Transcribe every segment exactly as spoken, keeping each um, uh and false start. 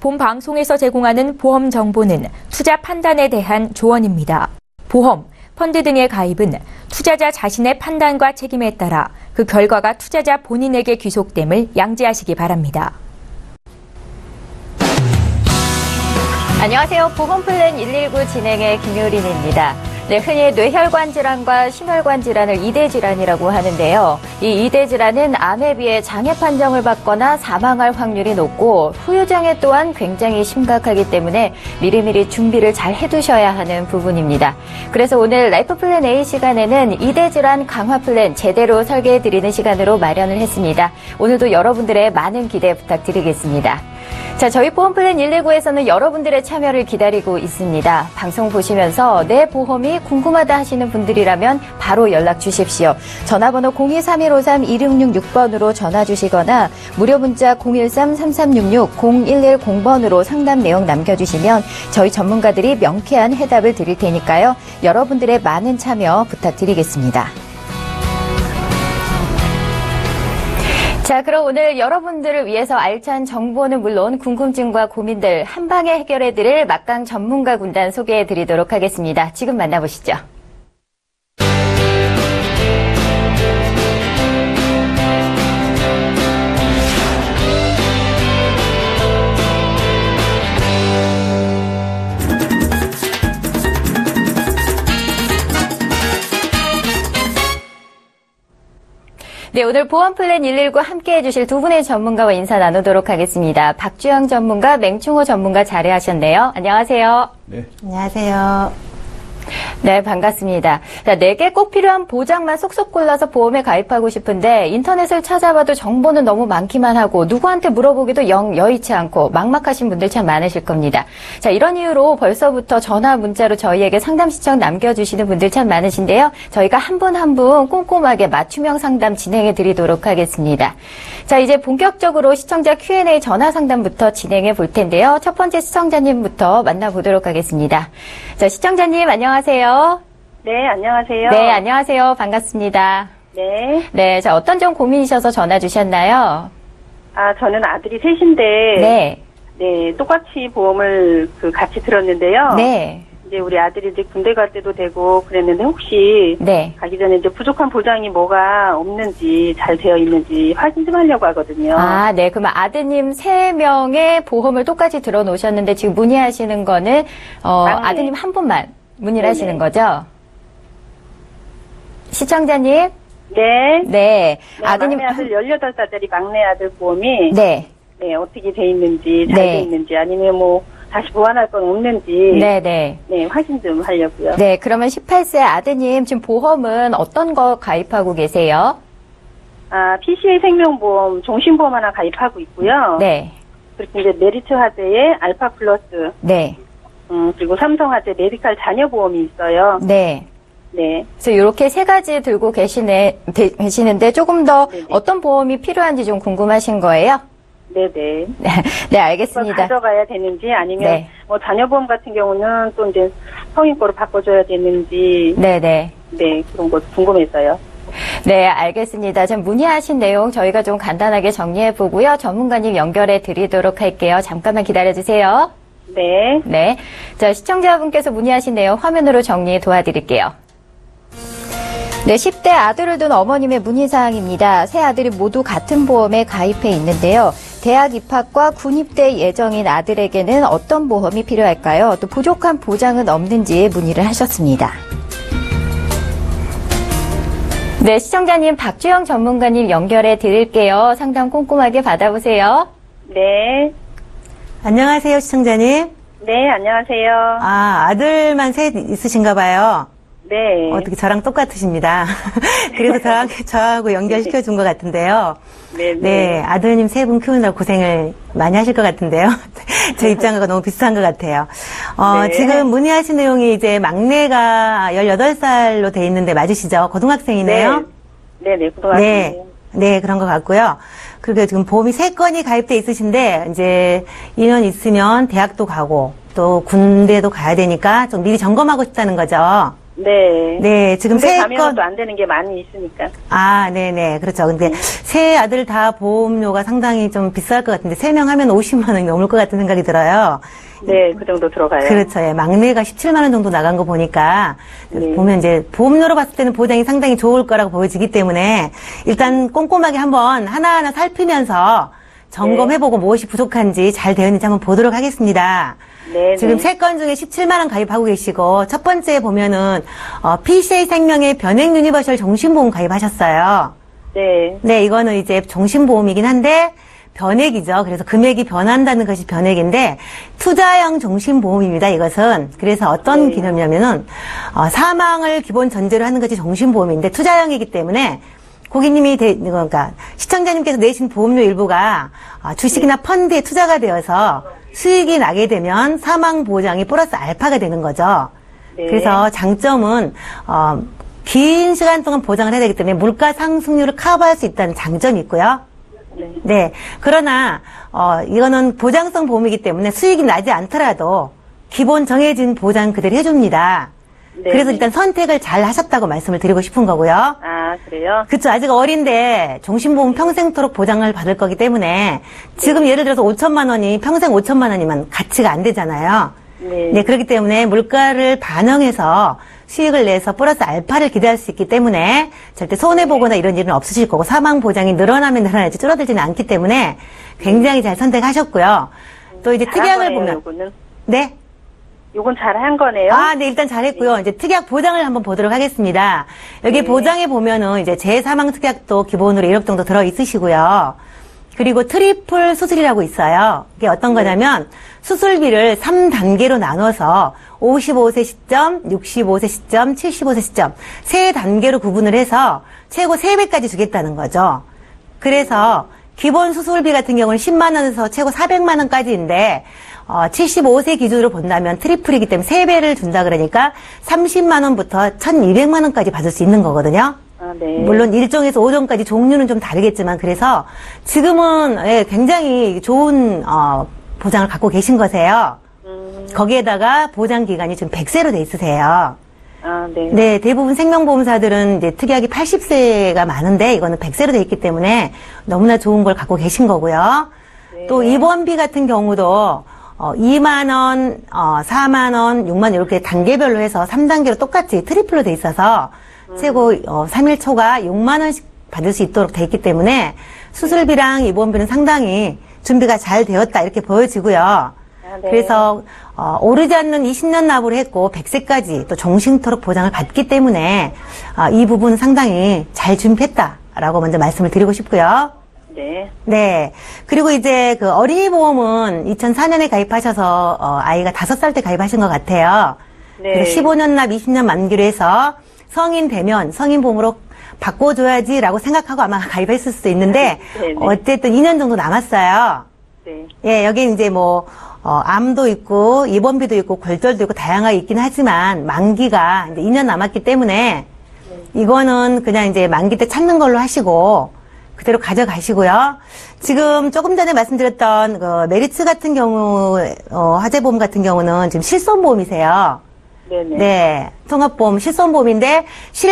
본 방송에서 제공하는 보험 정보는 투자 판단에 대한 조언입니다. 보험, 펀드 등의 가입은 투자자 자신의 판단과 책임에 따라 그 결과가 투자자 본인에게 귀속됨을 양지하시기 바랍니다. 안녕하세요. 보험플랜 일일구 진행의 김효린입니다. 네, 흔히 뇌혈관 질환과 심혈관 질환을 이대 질환이라고 하는데요. 이 이대 질환은 암에 비해 장애 판정을 받거나 사망할 확률이 높고 후유장애 또한 굉장히 심각하기 때문에 미리미리 준비를 잘 해두셔야 하는 부분입니다. 그래서 오늘 라이프 플랜 A 시간에는 이대 질환 강화 플랜 제대로 설계해드리는 시간으로 마련을 했습니다. 오늘도 여러분들의 많은 기대 부탁드리겠습니다. 자, 저희 보험플랜 일일구에서는 여러분들의 참여를 기다리고 있습니다. 방송 보시면서 내 보험이 궁금하다 하시는 분들이라면 바로 연락 주십시오. 전화번호 공이삼일오삼 이육육육 번으로 전화 주시거나 무료 문자 공일삼 삼삼육육 공일일공 번으로 상담 내용 남겨주시면 저희 전문가들이 명쾌한 해답을 드릴 테니까요. 여러분들의 많은 참여 부탁드리겠습니다. 자, 그럼 오늘 여러분들을 위해서 알찬 정보는 물론 궁금증과 고민들 한 방에 해결해드릴 막강 전문가 군단 소개해드리도록 하겠습니다. 지금 만나보시죠. 네, 오늘 보험플랜 일일구 함께 해주실 두 분의 전문가와 인사 나누도록 하겠습니다. 박주영 전문가, 맹충호 전문가 자리하셨네요. 안녕하세요. 네. 안녕하세요. 네, 반갑습니다. 자, 내게 꼭 필요한 보장만 쏙쏙 골라서 보험에 가입하고 싶은데 인터넷을 찾아봐도 정보는 너무 많기만 하고 누구한테 물어보기도 영 여의치 않고 막막하신 분들 참 많으실 겁니다. 자, 이런 이유로 벌써부터 전화 문자로 저희에게 상담 신청 남겨주시는 분들 참 많으신데요. 저희가 한 분 한 분 꼼꼼하게 맞춤형 상담 진행해 드리도록 하겠습니다. 자, 이제 본격적으로 시청자 큐 앤 에이 전화 상담부터 진행해 볼 텐데요. 첫 번째 시청자님부터 만나보도록 하겠습니다. 자, 시청자님 안녕하세요. 네, 안녕하세요. 네, 안녕하세요. 반갑습니다. 네. 네, 자, 어떤 점 고민이셔서 전화 주셨나요? 아, 저는 아들이 셋인데. 네. 네, 똑같이 보험을 그 같이 들었는데요. 네. 이제 우리 아들이 이제 군대 갈 때도 되고 그랬는데 혹시. 네. 가기 전에 이제 부족한 보장이 뭐가 없는지 잘 되어 있는지 확인 좀 하려고 하거든요. 아, 네. 그러면 아드님 세 명의 보험을 똑같이 들어 놓으셨는데 지금 문의하시는 거는, 어, 막내. 아드님 한 분만 문의를 네네. 하시는 거죠? 시청자님? 네. 네. 네, 아드님. 막내 아들 열여덟 살짜리 막내 아들 보험이. 네. 네, 어떻게 돼 있는지, 잘 네. 돼 있는지, 아니면 뭐, 다시 보완할 건 없는지. 네네. 네, 확인 좀 하려고요. 네. 그러면 십팔 세 아드님 지금 보험은 어떤 거 가입하고 계세요? 아, 피씨에이 생명보험, 종신보험 하나 가입하고 있고요. 네. 그리고 이제 메리츠 화재의 알파 플러스, 네. 음, 그리고 삼성 화재 메디칼 자녀보험이 있어요. 네. 네. 그래서 이렇게 세 가지 들고 계시네, 되- 계시는데 조금 더 네네. 어떤 보험이 필요한지 좀 궁금하신 거예요? 네네. 네, 네, 그걸 알겠습니다. 가져가야 되는지, 아니면, 네. 뭐, 자녀보험 같은 경우는 또 이제 성인 거로 바꿔줘야 되는지, 네, 네. 네, 그런 거 궁금해서요. 네, 알겠습니다. 지금 문의하신 내용 저희가 좀 간단하게 정리해 보고요. 전문가님 연결해 드리도록 할게요. 잠깐만 기다려 주세요. 네. 네. 자, 시청자분께서 문의하신 내용 화면으로 정리 도와드릴게요. 네, 십 대 아들을 둔 어머님의 문의사항입니다. 세 아들이 모두 같은 보험에 가입해 있는데요. 대학 입학과 군 입대 예정인 아들에게는 어떤 보험이 필요할까요? 또 부족한 보장은 없는지 문의를 하셨습니다. 네, 시청자님 박주영 전문가님 연결해 드릴게요. 상담 꼼꼼하게 받아보세요. 네. 안녕하세요, 시청자님. 네, 안녕하세요. 아, 아들만 셋 있으신가 봐요. 네. 어떻게 저랑 똑같으십니다. 그래서 저랑, 저하고 연결시켜 준 것 같은데요. 네, 네. 네, 아드님 세 분 키우느라 고생을 많이 하실 것 같은데요. 제 입장과 너무 비슷한 것 같아요. 어, 네. 지금 문의하신 내용이 이제 막내가 열여덟 살로 돼 있는데 맞으시죠? 고등학생이네요. 네, 네, 고등학생. 네, 네, 그런 것 같고요. 그리고 지금 보험이 세 건이 가입돼 있으신데, 이제 이 년 있으면 대학도 가고, 또 군대도 가야 되니까 좀 미리 점검하고 싶다는 거죠. 네. 네, 지금 군대 세 가면 건. 또 안 되는 게 많이 있으니까. 아, 네네. 그렇죠. 근데 세 아들 다 보험료가 상당히 좀 비쌀 것 같은데, 세 명 하면 오십만 원이 넘을 것 같은 생각이 들어요. 네, 그 정도 들어가요. 그렇죠. 예. 막내가 십칠만 원 정도 나간 거 보니까, 네. 보면 이제 보험료로 봤을 때는 보장이 상당히 좋을 거라고 보여지기 때문에, 일단 꼼꼼하게 한번 하나하나 살피면서 점검해보고 무엇이 부족한지 잘 되어 있는지 한번 보도록 하겠습니다. 네, 지금 네. 세 건 중에 십칠만 원 가입하고 계시고, 첫 번째 보면은, 어, 피씨에이 생명의 변액 유니버셜 종신보험 가입하셨어요. 네. 네, 이거는 이제 종신보험이긴 한데, 변액이죠. 그래서 금액이 변한다는 것이 변액인데, 투자형 종신보험입니다, 이것은. 그래서 어떤 네. 개념이냐면은, 어, 사망을 기본 전제로 하는 것이 종신보험인데, 투자형이기 때문에, 고객님이, 대, 그러니까, 시청자님께서 내신 보험료 일부가 어, 주식이나 펀드에 투자가 되어서 수익이 나게 되면 사망 보장이 플러스 알파가 되는 거죠. 네. 그래서 장점은, 어, 긴 시간 동안 보장을 해야 되기 때문에 물가 상승률을 커버할 수 있다는 장점이 있고요. 네. 네. 그러나, 어, 이거는 보장성 보험이기 때문에 수익이 나지 않더라도 기본 정해진 보장 그대로 해줍니다. 네. 그래서 일단 선택을 잘 하셨다고 말씀을 드리고 싶은 거고요. 아, 그래요? 그쵸. 아직 어린데 종신보험 평생토록 보장을 받을 거기 때문에 지금 예를 들어서 오천만 원이 평생 오천만 원이면 가치가 안 되잖아요. 네. 네, 그렇기 때문에 물가를 반영해서 수익을 내서 플러스 알파를 기대할 수 있기 때문에 절대 손해보거나 이런 일은 없으실 거고 사망 보장이 늘어나면 늘어나지 줄어들지는 않기 때문에 굉장히 잘 선택하셨고요. 또 이제 잘한 특약을 거네요, 보면. 요거는. 네. 요건 잘한 거네요. 아, 네, 일단 잘했고요. 이제 특약 보장을 한번 보도록 하겠습니다. 여기 네. 보장에 보면은 이제 재사망 특약도 기본으로 일억 정도 들어 있으시고요. 그리고 트리플 수술이라고 있어요. 이게 어떤 거냐면 수술비를 삼 단계로 나눠서 오십오 세 시점, 육십오 세 시점, 칠십오 세 시점 세 단계로 구분을 해서 최고 세 배까지 주겠다는 거죠. 그래서 기본 수술비 같은 경우는 십만 원에서 최고 사백만 원까지인데 어, 칠십오 세 기준으로 본다면 트리플이기 때문에 세 배를 준다 그러니까 삼십만 원부터 천이백만 원까지 받을 수 있는 거거든요. 아, 네. 물론 일 종에서 오 종까지 종류는 좀 다르겠지만 그래서 지금은 예, 굉장히 좋은 어, 보장을 갖고 계신 거세요. 음, 거기에다가 보장 기간이 지금 백 세로 돼 있으세요. 아, 네. 네, 대부분 생명보험사들은 이제 특약이 팔십 세가 많은데 이거는 백 세로 돼 있기 때문에 너무나 좋은 걸 갖고 계신 거고요. 네. 또 입원비 같은 경우도 어, 이만 원, 어, 사만 원, 육만 원 이렇게 단계별로 해서 삼 단계로 똑같이 트리플로 돼 있어서 음. 최고 어, 삼 일 초가 육만 원씩 받을 수 있도록 돼 있기 때문에 수술비랑 입원비는 상당히 준비가 잘 되었다 이렇게 보여지고요. 아, 네. 그래서 어, 오르지 않는 이십 년 납부를 했고 백 세까지 또 종신토록 보장을 받기 때문에 어, 이 부분 상당히 잘 준비했다라고 먼저 말씀을 드리고 싶고요. 네. 네. 그리고 이제 그 어린이 보험은 이천사 년에 가입하셔서 어, 아이가 다섯 살 때 가입하신 것 같아요. 네. 그래서 십오 년 납 이십 년 만기로 해서 성인 되면 성인 보험으로 바꿔줘야지라고 생각하고 아마 가입했을 수도 있는데 네네. 어쨌든 이 년 정도 남았어요. 네. 예, 여기 이제 뭐, 어, 암도 있고, 입원비도 있고, 골절도 있고, 다양하게 있긴 하지만, 만기가 이제 이 년 남았기 때문에, 이거는 그냥 이제 만기 때 찾는 걸로 하시고, 그대로 가져가시고요. 지금 조금 전에 말씀드렸던, 그, 메리츠 같은 경우, 어, 화재보험 같은 경우는 지금 실손보험이세요. 네네. 네. 통합보험, 실손보험인데,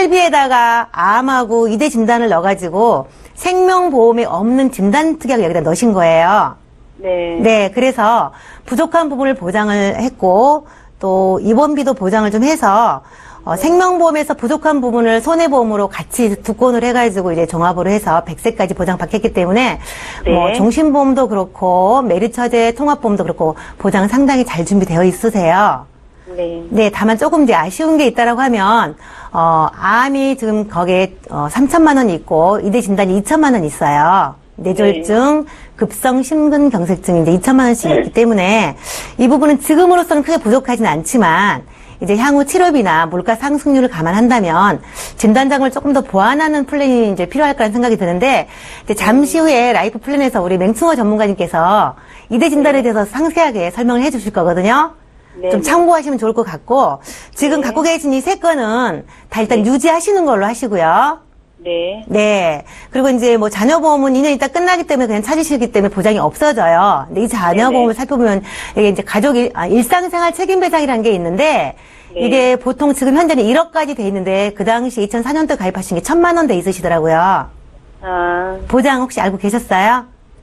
실비에다가 암하고 이대 진단을 넣어가지고, 생명보험에 없는 진단 특약을 여기다 넣으신 거예요. 네. 네, 그래서 부족한 부분을 보장을 했고 또 입원비도 보장을 좀 해서 어, 생명보험에서 부족한 부분을 손해보험으로 같이 두 건을 해가지고 이제 종합으로 해서 백 세까지 보장받겠기 때문에 네. 뭐 종신보험도 그렇고 메리처제 통합보험도 그렇고 보장 상당히 잘 준비되어 있으세요. 네. 네, 다만 조금 이제 아쉬운 게 있다라고 하면 어, 암이 지금 거기에 어, 삼천만 원 있고 이대 진단이 이천만 원 있어요. 뇌졸중, 급성 심근경색증이 이제 이천만 원씩 있기 때문에 이 부분은 지금으로서는 크게 부족하진 않지만 이제 향후 치료비나 물가 상승률을 감안한다면 진단장을 조금 더 보완하는 플랜이 이제 필요할 거라는 생각이 드는데 이제 잠시 후에 라이프 플랜에서 우리 맹충호 전문가님께서 이대 진단에 대해서 상세하게 설명을 해 주실 거거든요. 네. 좀 참고하시면 좋을 것 같고 지금 네. 갖고 계신 이 세 건은 다 일단 유지하시는 걸로 하시고요. 네. 네. 그리고 이제 뭐 자녀보험은 이 년 있다 끝나기 때문에 그냥 찾으시기 때문에 보장이 없어져요. 근데 이 자녀보험을 네네. 살펴보면 이게 이제 가족이, 아, 일상생활 책임배상이라는 게 있는데 네. 이게 보통 지금 현재는 일억까지 돼 있는데 그 당시 이천사 년도에 가입하신 게 천만 원대 있으시더라고요. 아, 보장 혹시 알고 계셨어요?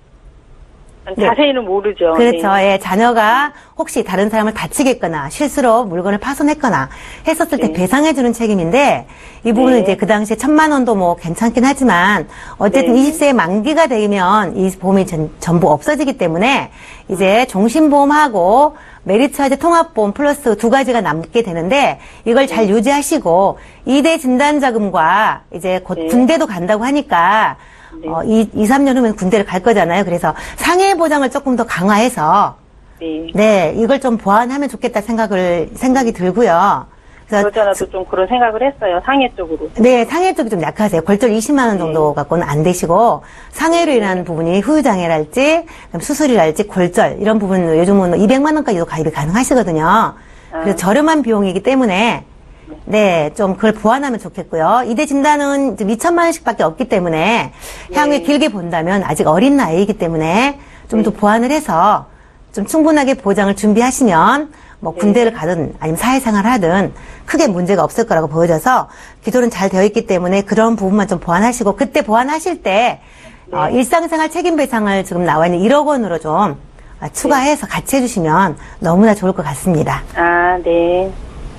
네. 자세히는 모르죠. 그렇죠. 네. 예, 자녀가 혹시 다른 사람을 다치겠거나 실수로 물건을 파손했거나 했었을 때 네. 배상해주는 책임인데 이 부분은 네. 이제 그 당시에 천만 원도 뭐 괜찮긴 하지만 어쨌든 네. 이십 세의 만기가 되면 이 보험이 전, 전부 없어지기 때문에 이제 종신보험하고 메리츠화재 통합보험 플러스 두 가지가 남게 되는데 이걸 잘 유지하시고 이 대 진단자금과 이제 곧 네. 군대도 간다고 하니까 네. 어, 이, 이, 삼 년 후면 군대를 갈 거잖아요. 그래서 상해 보장을 조금 더 강화해서 네. 네, 이걸 좀 보완하면 좋겠다 생각을 생각이 들고요. 그래서 그러잖아도 좀 그런 생각을 했어요. 상해 쪽으로. 네, 상해 쪽이 좀 약하세요. 골절 이십만 원 정도 갖고는 안 되시고 상해로 인한 부분이 후유장애랄지 수술이랄지 골절 이런 부분 요즘은 이백만 원까지도 가입이 가능하시거든요. 그래서 아. 저렴한 비용이기 때문에 네, 좀 그걸 보완하면 좋겠고요. 이 대 진단은 좀 이천만 원씩밖에 없기 때문에 향후에 네. 길게 본다면 아직 어린 나이이기 때문에 좀 더 보완을 해서 좀 충분하게 보장을 준비하시면 뭐 군대를 가든 아니면 사회생활을 하든 크게 문제가 없을 거라고 보여져서 기존은 잘 되어 있기 때문에 그런 부분만 좀 보완하시고 그때 보완하실 때 어, 일상생활 책임배상을 지금 나와 있는 일억 원으로 좀 아, 추가해서 같이 해주시면 너무나 좋을 것 같습니다. 아, 네.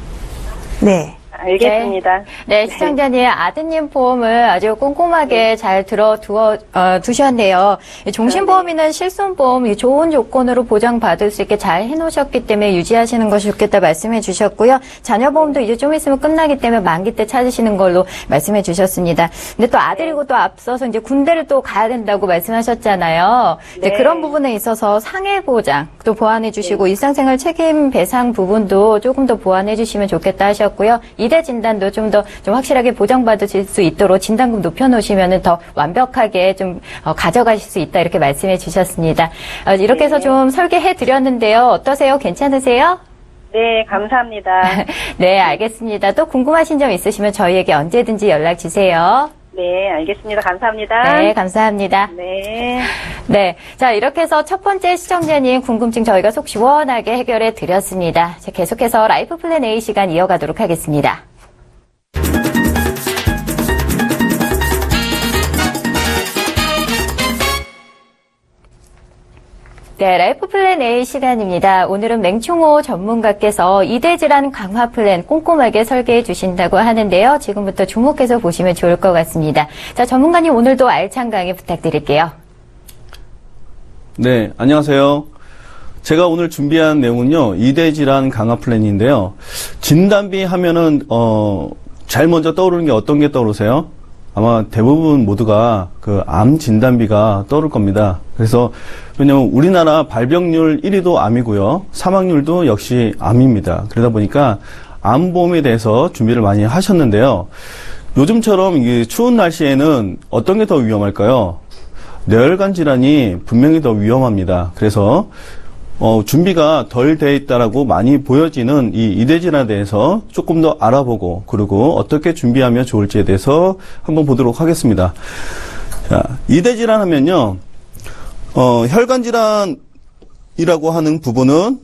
네. 알겠습니다. 네, 네, 시청자님 아드님 보험을 아주 꼼꼼하게 잘 들어 두어, 어, 두셨네요. 종신보험이나 실손보험 좋은 조건으로 보장받을 수 있게 잘 해놓으셨기 때문에 유지하시는 것이 좋겠다 말씀해 주셨고요. 자녀보험도 이제 좀 있으면 끝나기 때문에 만기 때 찾으시는 걸로 말씀해 주셨습니다. 근데 또 아들이고 또 앞서서 이제 군대를 또 가야 된다고 말씀하셨잖아요. 이제 네. 그런 부분에 있어서 상해 보장 또 보완해 주시고 일상생활 책임 배상 부분도 조금 더 보완해 주시면 좋겠다 하셨고요. 이 대 진단도 좀 더 좀 확실하게 보장받으실 수 있도록 진단금 높여놓으시면 더 완벽하게 좀 어, 가져가실 수 있다 이렇게 말씀해 주셨습니다. 어, 이렇게 해서 좀 설계해 드렸는데요. 어떠세요? 괜찮으세요? 네, 감사합니다. 네, 알겠습니다. 또 궁금하신 점 있으시면 저희에게 언제든지 연락 주세요. 네, 알겠습니다. 감사합니다. 네, 감사합니다. 네. 네. 자, 이렇게 해서 첫 번째 시청자님 궁금증 저희가 속 시원하게 해결해 드렸습니다. 자, 계속해서 라이프 플랜 A 시간 이어가도록 하겠습니다. 네, 라이프 플랜 A 시간입니다. 오늘은 맹충호 전문가께서 이대 질환 강화 플랜 꼼꼼하게 설계해 주신다고 하는데요. 지금부터 주목해서 보시면 좋을 것 같습니다. 자, 전문가님 오늘도 알찬 강의 부탁드릴게요. 네, 안녕하세요. 제가 오늘 준비한 내용은요, 이대 질환 강화 플랜인데요. 진단비 하면은, 어, 제일 먼저 떠오르는 게 어떤 게 떠오르세요? 아마 대부분 모두가 그 암 진단비가 떠오를 겁니다. 그래서 왜냐면 우리나라 발병률 일 위도 암이고요. 사망률도 역시 암입니다. 그러다 보니까 암보험에 대해서 준비를 많이 하셨는데요. 요즘처럼 이 추운 날씨에는 어떤 게 더 위험할까요? 뇌혈관 질환이 분명히 더 위험합니다. 그래서 어, 준비가 덜 돼 있다라고 많이 보여지는 이 이대 질환에 대해서 조금 더 알아보고 그리고 어떻게 준비하면 좋을지에 대해서 한번 보도록 하겠습니다. 자, 이대 질환 하면요, 어, 혈관 질환이라고 하는 부분은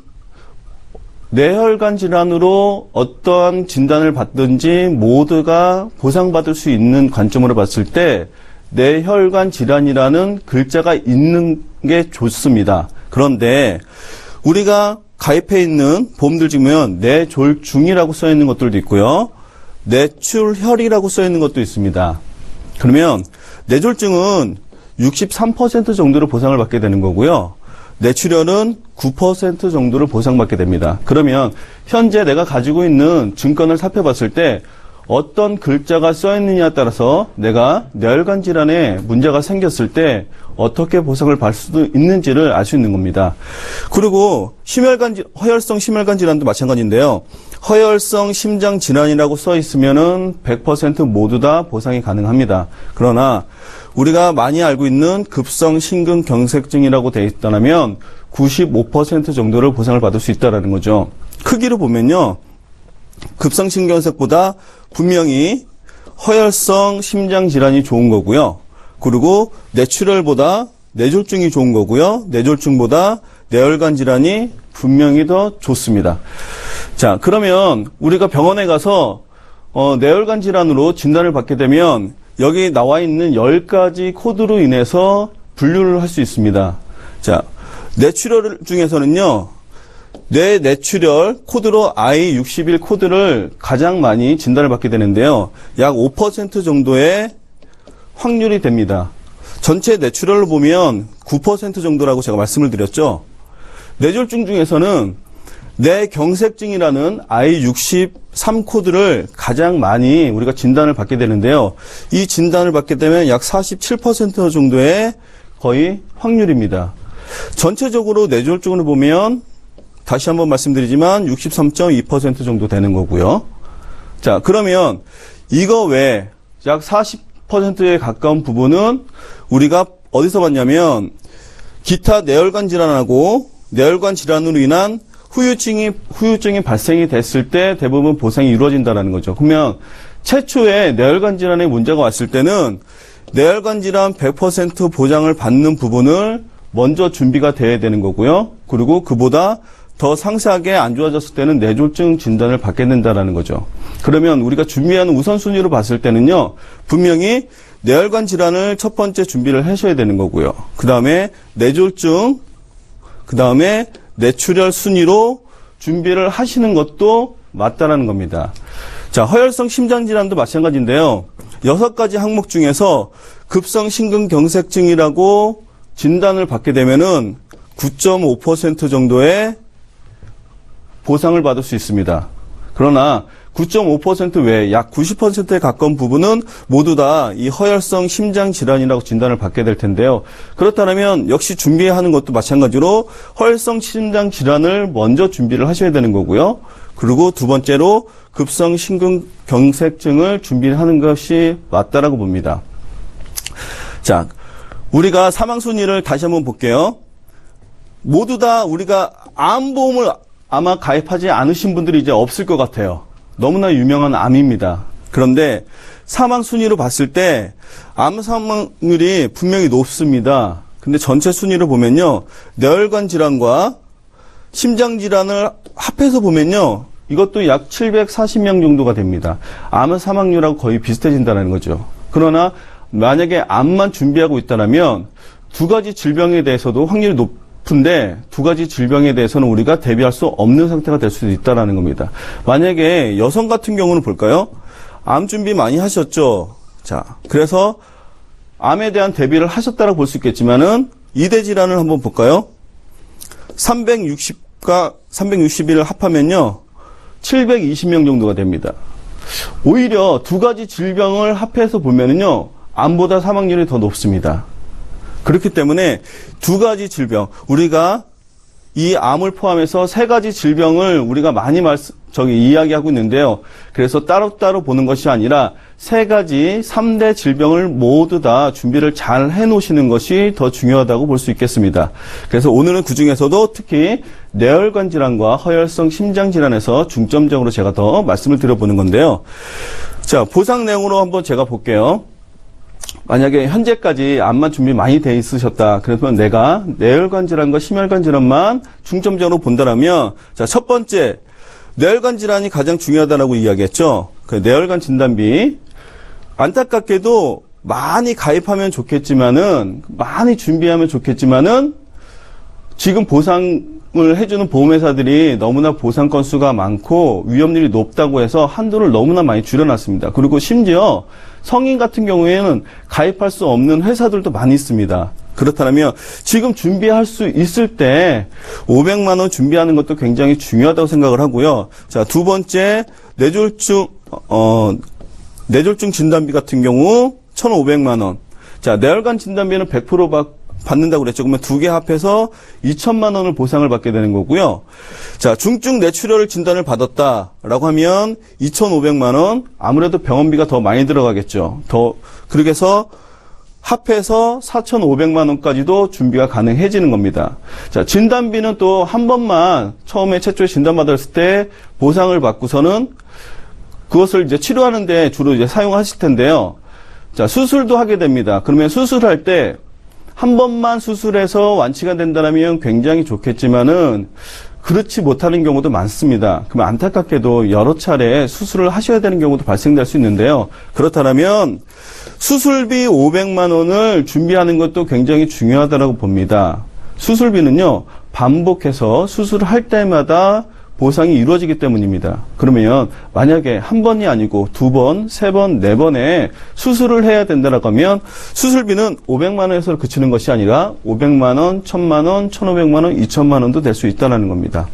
뇌혈관 질환으로 어떠한 진단을 받든지 모두가 보상받을 수 있는 관점으로 봤을 때 뇌혈관 질환이라는 글자가 있는 게 좋습니다. 그런데 우리가 가입해 있는 보험들 중에 뇌졸중이라고 써 있는 것들도 있고요. 뇌출혈이라고 써 있는 것도 있습니다. 그러면 뇌졸중은 육십삼 퍼센트 정도를 보상을 받게 되는 거고요. 뇌출혈은 구 퍼센트 정도를 보상받게 됩니다. 그러면 현재 내가 가지고 있는 증권을 살펴봤을 때 어떤 글자가 써 있느냐에 따라서 내가 뇌혈관 질환에 문제가 생겼을 때 어떻게 보상을 받을 수 있는지를 알 수 있는 겁니다. 그리고 심혈관 허혈성 심혈관 질환도 마찬가지인데요. 허혈성 심장 질환이라고 써 있으면은 백 퍼센트 모두 다 보상이 가능합니다. 그러나 우리가 많이 알고 있는 급성 심근경색증이라고 되어 있다면 구십오 퍼센트 정도를 보상을 받을 수 있다는 거죠. 크기로 보면요, 급성심경색보다 분명히 허혈성 심장 질환이 좋은 거고요. 그리고 뇌출혈보다 뇌졸중이 좋은 거고요. 뇌졸중보다 뇌혈관 질환이 분명히 더 좋습니다. 자, 그러면 우리가 병원에 가서 어, 뇌혈관 질환으로 진단을 받게 되면 여기 나와 있는 열 가지 코드로 인해서 분류를 할 수 있습니다. 자, 뇌출혈 중에서는요, 뇌 뇌출혈 코드로 아이 육십일 코드를 가장 많이 진단을 받게 되는데요. 약 오 퍼센트 정도의 확률이 됩니다. 전체 뇌출혈로 보면 구 퍼센트 정도라고 제가 말씀을 드렸죠. 뇌졸중 중에서는 뇌경색증이라는 아이 육십삼 코드를 가장 많이 우리가 진단을 받게 되는데요. 이 진단을 받게 되면 약 사십칠 퍼센트 정도의 거의 확률입니다. 전체적으로 뇌졸중을 보면 다시 한번 말씀드리지만 육십삼 점 이 퍼센트 정도 되는 거고요. 자, 그러면 이거 외에 약 사십 퍼센트에 가까운 부분은 우리가 어디서 봤냐면 기타 뇌혈관 질환하고 뇌혈관 질환으로 인한 후유증이, 후유증이 발생이 됐을 때 대부분 보상이 이루어진다는 거죠. 그러면 최초에 뇌혈관 질환에 문제가 왔을 때는 뇌혈관 질환 백 퍼센트 보장을 받는 부분을 먼저 준비가 돼야 되는 거고요. 그리고 그보다 더 상세하게 안 좋아졌을 때는 뇌졸중 진단을 받게 된다는 거죠. 그러면 우리가 준비하는 우선순위로 봤을 때는요, 분명히 뇌혈관 질환을 첫 번째 준비를 하셔야 되는 거고요. 그 다음에 뇌졸중, 그 다음에 뇌출혈 순위로 준비를 하시는 것도 맞다라는 겁니다. 자, 허혈성 심장질환도 마찬가지인데요. 여섯 가지 항목 중에서 급성 심근경색증이라고 진단을 받게 되면은 구 점 오 퍼센트 정도의 보상을 받을 수 있습니다. 그러나 구 점 오 퍼센트 외에 약 구십 퍼센트에 가까운 부분은 모두 다 이 허혈성 심장질환이라고 진단을 받게 될 텐데요. 그렇다면 역시 준비하는 것도 마찬가지로 허혈성 심장질환을 먼저 준비를 하셔야 되는 거고요. 그리고 두 번째로 급성 심근경색증을 준비하는 것이 맞다라고 봅니다. 자, 우리가 사망 순위를 다시 한번 볼게요. 모두 다 우리가 암보험을 아마 가입하지 않으신 분들이 이제 없을 것 같아요. 너무나 유명한 암입니다. 그런데 사망 순위로 봤을 때 암 사망률이 분명히 높습니다. 근데 전체 순위를 보면요, 뇌혈관 질환과 심장 질환을 합해서 보면요, 이것도 약 칠백사십 명 정도가 됩니다. 암 사망률하고 거의 비슷해진다는 거죠. 그러나 만약에 암만 준비하고 있다면 두 가지 질병에 대해서도 확률이 높은데 두 가지 질병에 대해서는 우리가 대비할 수 없는 상태가 될 수도 있다는 겁니다. 만약에 여성 같은 경우는 볼까요? 암 준비 많이 하셨죠? 자, 그래서 암에 대한 대비를 하셨다고 볼 수 있겠지만은 이대 질환을 한번 볼까요? 삼백육십과 삼백육십일을 합하면요, 칠백이십 명 정도가 됩니다. 오히려 두 가지 질병을 합해서 보면은요, 암보다 사망률이 더 높습니다. 그렇기 때문에 두 가지 질병, 우리가 이 암을 포함해서 세 가지 질병을 우리가 많이 말씀, 저기 이야기하고 있는데요. 그래서 따로따로 보는 것이 아니라 세 가지 삼 대 질병을 모두 다 준비를 잘 해놓으시는 것이 더 중요하다고 볼 수 있겠습니다. 그래서 오늘은 그 중에서도 특히 뇌혈관 질환과 허혈성 심장 질환에서 중점적으로 제가 더 말씀을 드려보는 건데요. 자, 보상 내용으로 한번 제가 볼게요. 만약에 현재까지 암만 준비 많이 돼 있으셨다. 그러면 내가 뇌혈관 질환과 심혈관 질환만 중점적으로 본다라면, 자, 첫 번째, 뇌혈관 질환이 가장 중요하다라고 이야기했죠. 그 뇌혈관 진단비. 안타깝게도 많이 가입하면 좋겠지만은, 많이 준비하면 좋겠지만은, 지금 보상을 해주는 보험회사들이 너무나 보상 건수가 많고 위험률이 높다고 해서 한도를 너무나 많이 줄여놨습니다. 그리고 심지어 성인 같은 경우에는 가입할 수 없는 회사들도 많이 있습니다. 그렇다면 지금 준비할 수 있을 때 오백만 원 준비하는 것도 굉장히 중요하다고 생각을 하고요. 자, 두 번째, 뇌졸중, 어, 뇌졸중 진단비 같은 경우 천오백만 원. 자, 뇌혈관 진단비는 백 퍼센트 받, 받는다고 그랬죠. 그러면 두 개 합해서 이천만 원을 보상을 받게 되는 거고요. 자, 중증 뇌출혈을 진단을 받았다라고 하면 이천오백만 원, 아무래도 병원비가 더 많이 들어가겠죠. 더, 그렇게 해서 합해서 사천오백만 원까지도 준비가 가능해지는 겁니다. 자, 진단비는 또 한 번만 처음에 최초에 진단받았을 때 보상을 받고서는 그것을 이제 치료하는데 주로 이제 사용하실 텐데요. 자, 수술도 하게 됩니다. 그러면 수술할 때 한 번만 수술해서 완치가 된다면 굉장히 좋겠지만은 그렇지 못하는 경우도 많습니다. 그럼 안타깝게도 여러 차례 수술을 하셔야 되는 경우도 발생될 수 있는데요. 그렇다면 수술비 오백만 원을 준비하는 것도 굉장히 중요하다고 봅니다. 수술비는요, 반복해서 수술을 할 때마다 보상이 이루어지기 때문입니다. 그러면 만약에 한 번이 아니고 두 번, 세 번, 네 번에 수술을 해야 된다라고 하면 수술비는 오백만 원에서 그치는 것이 아니라 오백만 원, 천만 원, 천오백만 원, 이천만 원도 될 수 있다는 겁니다.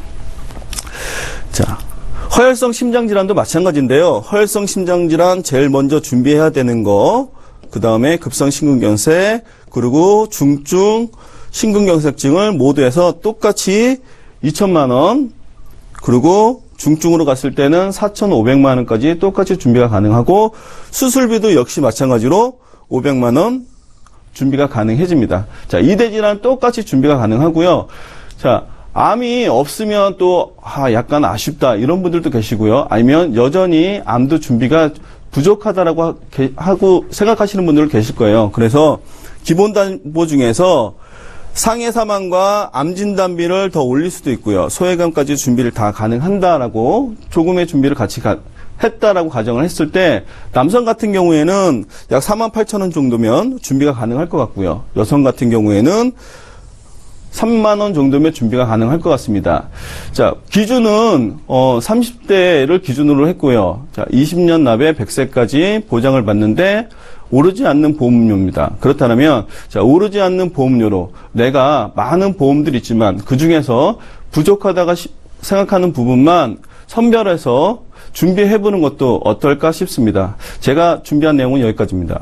자, 허혈성 심장질환도 마찬가지인데요. 허혈성 심장질환 제일 먼저 준비해야 되는 거, 그 다음에 급성심근경색, 그리고 중증 심근경색증을 모두 해서 똑같이 이천만 원, 그리고 중증으로 갔을 때는 사천오백만 원까지 똑같이 준비가 가능하고 수술비도 역시 마찬가지로 오백만 원 준비가 가능해집니다. 자, 이대질환 똑같이 준비가 가능하고요. 자, 암이 없으면 또 아, 약간 아쉽다 이런 분들도 계시고요. 아니면 여전히 암도 준비가 부족하다라고 하고 생각하시는 분들 계실 거예요. 그래서 기본담보 중에서 상해 사망과 암 진단비를 더 올릴 수도 있고요. 소외감까지 준비를 다 가능한다라고 조금의 준비를 같이 가, 했다라고 가정을 했을 때 남성 같은 경우에는 약 사만 팔천 원 정도면 준비가 가능할 것 같고요. 여성 같은 경우에는 삼만 원 정도면 준비가 가능할 것 같습니다. 자, 기준은 어 삼십 대를 기준으로 했고요. 자, 이십 년 납에 백 세까지 보장을 받는데 오르지 않는 보험료입니다. 그렇다면 자, 오르지 않는 보험료로 내가 많은 보험들이 있지만 그중에서 부족하다가 시, 생각하는 부분만 선별해서 준비해보는 것도 어떨까 싶습니다. 제가 준비한 내용은 여기까지입니다.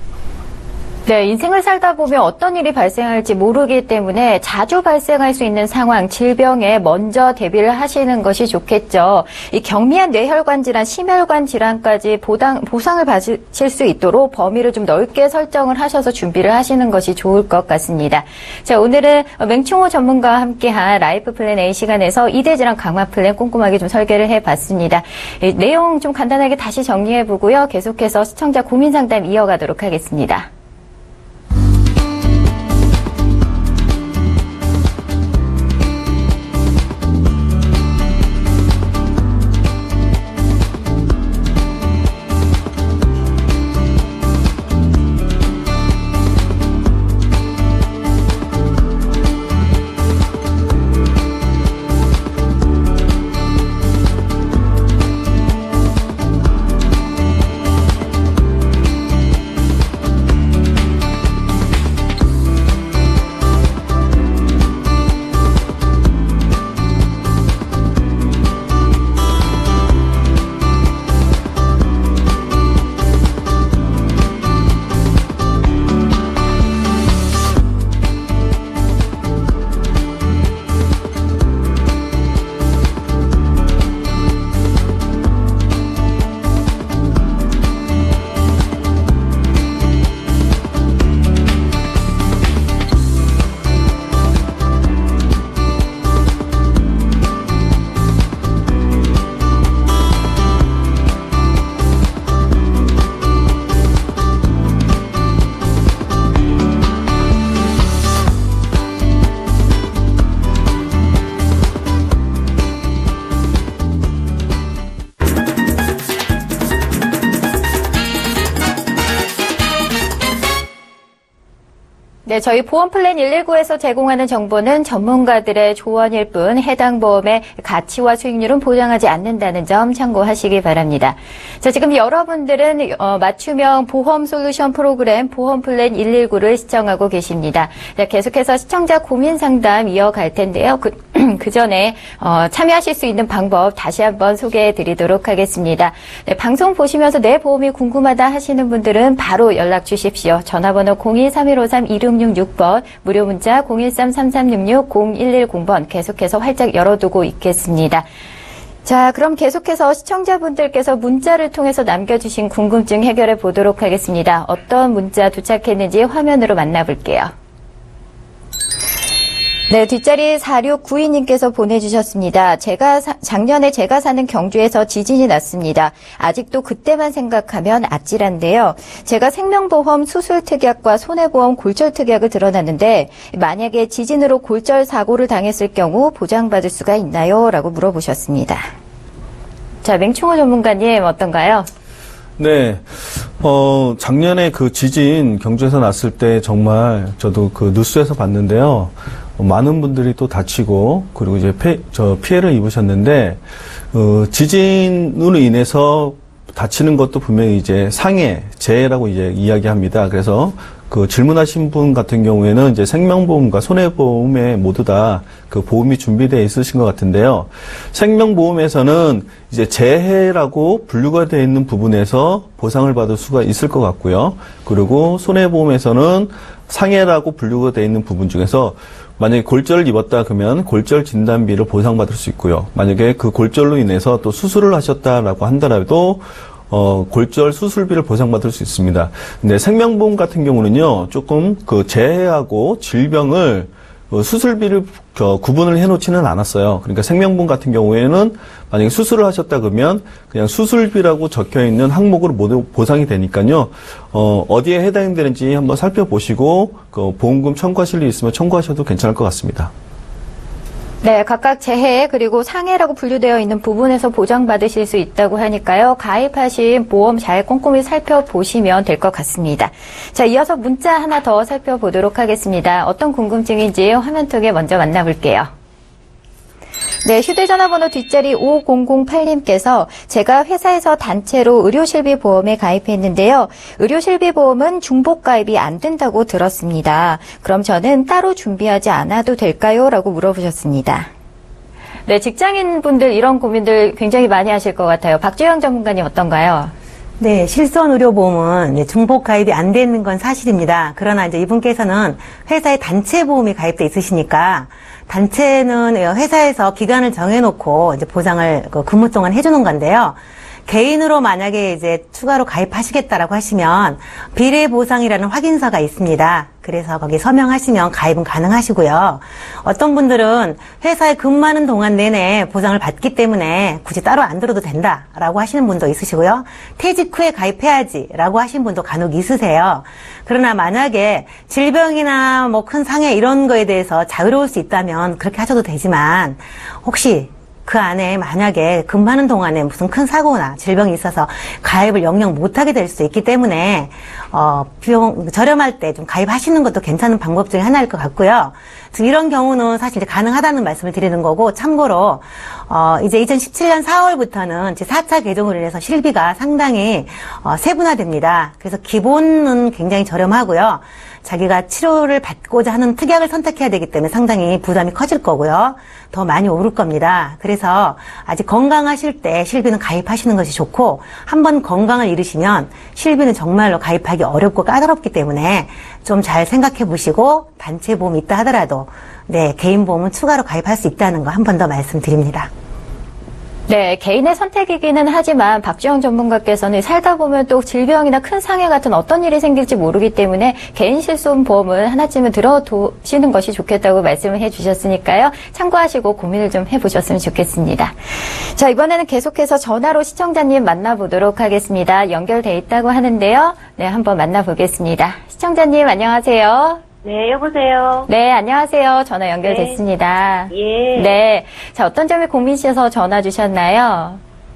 네, 인생을 살다 보면 어떤 일이 발생할지 모르기 때문에 자주 발생할 수 있는 상황, 질병에 먼저 대비를 하시는 것이 좋겠죠. 이 경미한 뇌혈관 질환, 심혈관 질환까지 보당, 보상을 받으실 수 있도록 범위를 좀 넓게 설정을 하셔서 준비를 하시는 것이 좋을 것 같습니다. 자, 오늘은 맹충호 전문가와 함께한 라이프 플랜 A 시간에서 이대질환 강화 플랜 꼼꼼하게 좀 설계를 해봤습니다. 이 내용 좀 간단하게 다시 정리해보고요. 계속해서 시청자 고민 상담 이어가도록 하겠습니다. 네, 저희 보험플랜 일일구에서 제공하는 정보는 전문가들의 조언일 뿐 해당 보험의 가치와 수익률은 보장하지 않는다는 점 참고하시기 바랍니다. 자, 지금 여러분들은 어, 맞춤형 보험 솔루션 프로그램 보험플랜 일일구를 시청하고 계십니다. 자, 계속해서 시청자 고민 상담 이어갈 텐데요. 그, 그 전에 어, 참여하실 수 있는 방법 다시 한번 소개해 드리도록 하겠습니다. 네, 방송 보시면서 내 보험이 궁금하다 하시는 분들은 바로 연락 주십시오. 전화번호 공이 삼일오삼 이육육육 번, 무료 문자 공일삼 삼삼육육 공일일공 번 계속해서 활짝 열어두고 있겠습니다. 자, 그럼 계속해서 시청자분들께서 문자를 통해서 남겨주신 궁금증 해결해 보도록 하겠습니다. 어떤 문자 도착했는지 화면으로 만나볼게요. 네, 뒷자리 사육구이 님께서 보내주셨습니다. 제가 사, 작년에 제가 사는 경주에서 지진이 났습니다. 아직도 그때만 생각하면 아찔한데요. 제가 생명보험 수술특약과 손해보험 골절특약을 들어놨는데 만약에 지진으로 골절 사고를 당했을 경우 보장받을 수가 있나요? 라고 물어보셨습니다. 자, 맹충호 전문가님 어떤가요? 네, 어, 작년에 그 지진 경주에서 났을 때 정말 저도 그 뉴스에서 봤는데요. 많은 분들이 또 다치고, 그리고 이제 피, 저 피해를 입으셨는데, 어, 지진으로 인해서 다치는 것도 분명히 이제 상해, 재해라고 이제 이야기합니다. 그래서 그 질문하신 분 같은 경우에는 이제 생명보험과 손해보험에 모두 다 그 보험이 준비되어 있으신 것 같은데요. 생명보험에서는 이제 재해라고 분류가 되어 있는 부분에서 보상을 받을 수가 있을 것 같고요. 그리고 손해보험에서는 상해라고 분류가 되어 있는 부분 중에서 만약에 골절을 입었다 그러면 골절 진단비를 보상받을 수 있고요. 만약에 그 골절로 인해서 또 수술을 하셨다라고 한다라도 어, 골절 수술비를 보상받을 수 있습니다. 근데 생명보험 같은 경우는요, 조금 그 재해하고 질병을 어, 수술비를 어, 구분을 해놓지는 않았어요. 그러니까 생명보험 같은 경우에는 만약에 수술을 하셨다 그러면 그냥 수술비라고 적혀 있는 항목으로 모두 보상이 되니까요. 어, 어디에 해당이 되는지 한번 살펴보시고 그 보험금 청구하실 일 있으면 청구하셔도 괜찮을 것 같습니다. 네, 각각 재해 그리고 상해라고 분류되어 있는 부분에서 보장받으실 수 있다고 하니까요. 가입하신 보험 잘 꼼꼼히 살펴보시면 될 것 같습니다. 자, 이어서 문자 하나 더 살펴보도록 하겠습니다. 어떤 궁금증인지 화면톡에 먼저 만나볼게요. 네, 휴대전화 번호 뒷자리 오공공팔 님께서 제가 회사에서 단체로 의료실비 보험에 가입했는데요. 의료실비 보험은 중복 가입이 안 된다고 들었습니다. 그럼 저는 따로 준비하지 않아도 될까요? 라고 물어보셨습니다. 네, 직장인분들 이런 고민들 굉장히 많이 하실 것 같아요. 박주영 전문가님 어떤가요? 네, 실손의료보험은 중복 가입이 안 되는 건 사실입니다. 그러나 이제 이분께서는 회사에 단체 보험이 가입돼 있으시니까 단체는 회사에서 기간을 정해놓고 이제 보상을 그 근무 동안 해주는 건데요. 개인으로 만약에 이제 추가로 가입하시겠다라고 하시면 비례보상이라는 확인서가 있습니다. 그래서 거기 서명하시면 가입은 가능하시고요. 어떤 분들은 회사에 근무하는 동안 내내 보상을 받기 때문에 굳이 따로 안 들어도 된다라고 하시는 분도 있으시고요. 퇴직 후에 가입해야지라고 하시는 분도 간혹 있으세요. 그러나 만약에 질병이나 뭐 큰 상해 이런 거에 대해서 자유로울 수 있다면 그렇게 하셔도 되지만 혹시 그 안에 만약에 근무하는 동안에 무슨 큰 사고나 질병이 있어서 가입을 영영 못하게 될 수 있기 때문에 어, 비용 저렴할 때 좀 가입하시는 것도 괜찮은 방법 중에 하나일 것 같고요. 지금 이런 경우는 사실 이제 가능하다는 말씀을 드리는 거고 참고로 어, 이제 이천십칠 년 사월부터는 이제 사 차 개정으로 인해서 실비가 상당히 어, 세분화됩니다. 그래서 기본은 굉장히 저렴하고요. 자기가 치료를 받고자 하는 특약을 선택해야 되기 때문에 상당히 부담이 커질 거고요. 더 많이 오를 겁니다. 그래서 아직 건강하실 때 실비는 가입하시는 것이 좋고 한번 건강을 잃으시면 실비는 정말로 가입하기 어렵고 까다롭기 때문에 좀 잘 생각해 보시고 단체 보험이 있다 하더라도 네, 개인 보험은 추가로 가입할 수 있다는 거 한 번 더 말씀드립니다. 네, 개인의 선택이기는 하지만 박주영 전문가께서는 살다 보면 또 질병이나 큰 상해 같은 어떤 일이 생길지 모르기 때문에 개인 실손보험을 하나쯤은 들어두시는 것이 좋겠다고 말씀을 해주셨으니까요. 참고하시고 고민을 좀 해보셨으면 좋겠습니다. 자, 이번에는 계속해서 전화로 시청자님 만나보도록 하겠습니다. 연결돼 있다고 하는데요. 네, 한번 만나보겠습니다. 시청자님 안녕하세요. 네, 여보세요. 네, 안녕하세요. 전화 연결됐습니다. 예. 네. 자, 어떤 점이 고민이셔서 전화 주셨나요?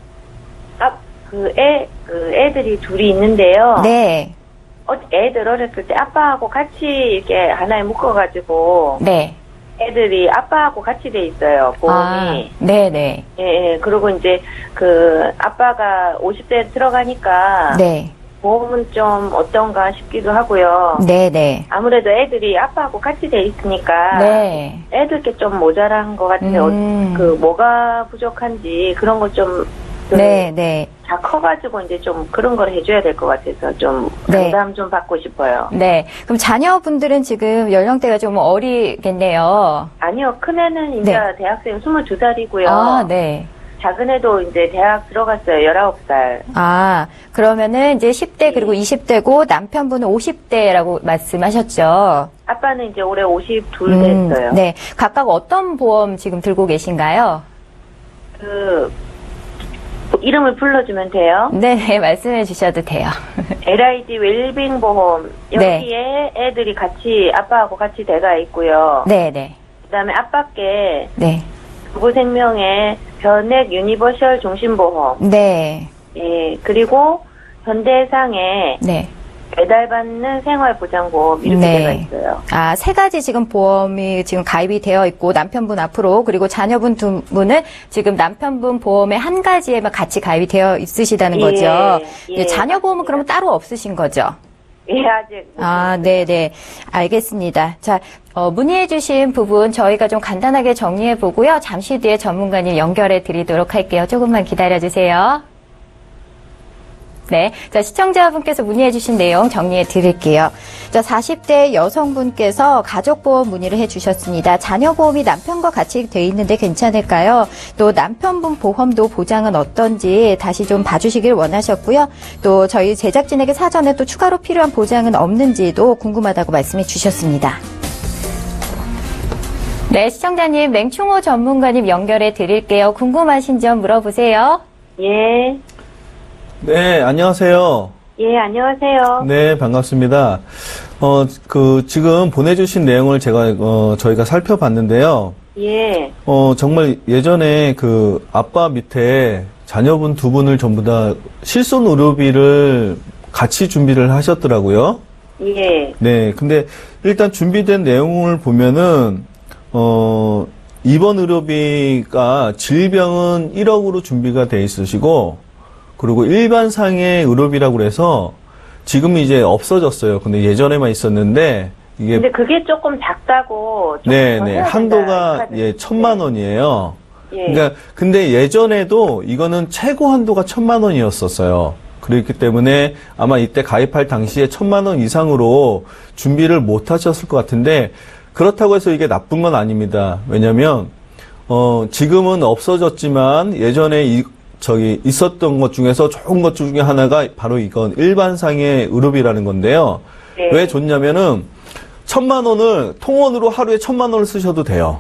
아, 그 애, 그 애들이 둘이 있는데요. 네. 어, 애들 어렸을 때 아빠하고 같이 이렇게 하나에 묶어가지고. 네. 애들이 아빠하고 같이 돼 있어요, 보험이. 아, 네네. 예, 예. 그리고 이제 그 아빠가 오십 대 들어가니까. 네. 보험은 좀 어떤가 싶기도 하고요. 네네. 아무래도 애들이 아빠하고 같이 돼 있으니까 네. 애들께 좀 모자란 것 같아요. 음. 그 뭐가 부족한지 그런 거 좀 네, 네. 다 커가지고 이제 좀 그런 걸 해줘야 될 것 같아서 좀 네. 상담 좀 받고 싶어요. 네. 그럼 자녀분들은 지금 연령대가 좀 어리겠네요. 아니요, 큰애는 이제 네. 대학생 스물두 살이고요. 아, 네. 작은 애도 이제 대학 들어갔어요. 열아홉 살. 아, 그러면은 이제 십 대 그리고 이십 대고 남편분은 오십 대라고 말씀하셨죠? 아빠는 이제 올해 오십이 음, 됐어요. 네. 각각 어떤 보험 지금 들고 계신가요? 그, 뭐 이름을 불러주면 돼요? 네, 말씀해 주셔도 돼요. 엘아이디 웰빙 보험. 여기에 네. 애들이 같이, 아빠하고 같이 들어가 있고요. 네, 네. 그 다음에 아빠께 네. 부부생명의 변액 유니버셜 종신보험. 네. 예, 그리고 현대해상의 네. 배달받는 생활보장보험 이렇게 네. 되어 있어요. 아, 세 가지 지금 보험이 지금 가입이 되어 있고 남편분 앞으로 그리고 자녀분 두 분은 지금 남편분 보험의 한 가지에만 같이 가입이 되어 있으시다는 예, 거죠. 예, 네, 자녀 보험은 그러면 따로 없으신 거죠? 예, 아직. 아, 네네. 알겠습니다. 자, 어, 문의해주신 부분 저희가 좀 간단하게 정리해 보고요. 잠시 뒤에 전문가님 연결해 드리도록 할게요. 조금만 기다려 주세요. 네. 자, 시청자분께서 문의해주신 내용 정리해 드릴게요. 자, 사십 대 여성분께서 가족보험 문의를 해 주셨습니다. 자녀보험이 남편과 같이 돼 있는데 괜찮을까요? 또 남편분 보험도 보장은 어떤지 다시 좀 봐주시길 원하셨고요. 또 저희 제작진에게 사전에 또 추가로 필요한 보장은 없는지도 궁금하다고 말씀해 주셨습니다. 네, 시청자님, 맹충호 전문가님 연결해 드릴게요. 궁금하신 점 물어보세요. 예. 네, 안녕하세요. 예, 안녕하세요. 네, 반갑습니다. 어, 그, 지금 보내주신 내용을 제가, 어, 저희가 살펴봤는데요. 예. 어, 정말 예전에 그 아빠 밑에 자녀분 두 분을 전부 다 실손 의료비를 같이 준비를 하셨더라고요. 예. 네, 근데 일단 준비된 내용을 보면은, 어, 입원 의료비가 질병은 일억으로 준비가 돼 있으시고, 그리고 일반상의 의료비라고 그래서 지금 이제 없어졌어요. 근데 예전에만 있었는데 이게 근데 그게 조금 작다고 좀 네네 더 해야 한도가 된다, 예 천만 원이에요. 예. 그러니까 근데 예전에도 이거는 최고 한도가 천만 원이었었어요. 그렇기 때문에 아마 이때 가입할 당시에 천만 원 이상으로 준비를 못 하셨을 것 같은데 그렇다고 해서 이게 나쁜 건 아닙니다. 왜냐하면 어 지금은 없어졌지만 예전에 이 저기 있었던 것 중에서 좋은 것 중에 하나가 바로 이건 일반상의 의료비라는 건데요. 네. 왜 좋냐면은 천만 원을 통원으로 하루에 천만 원을 쓰셔도 돼요.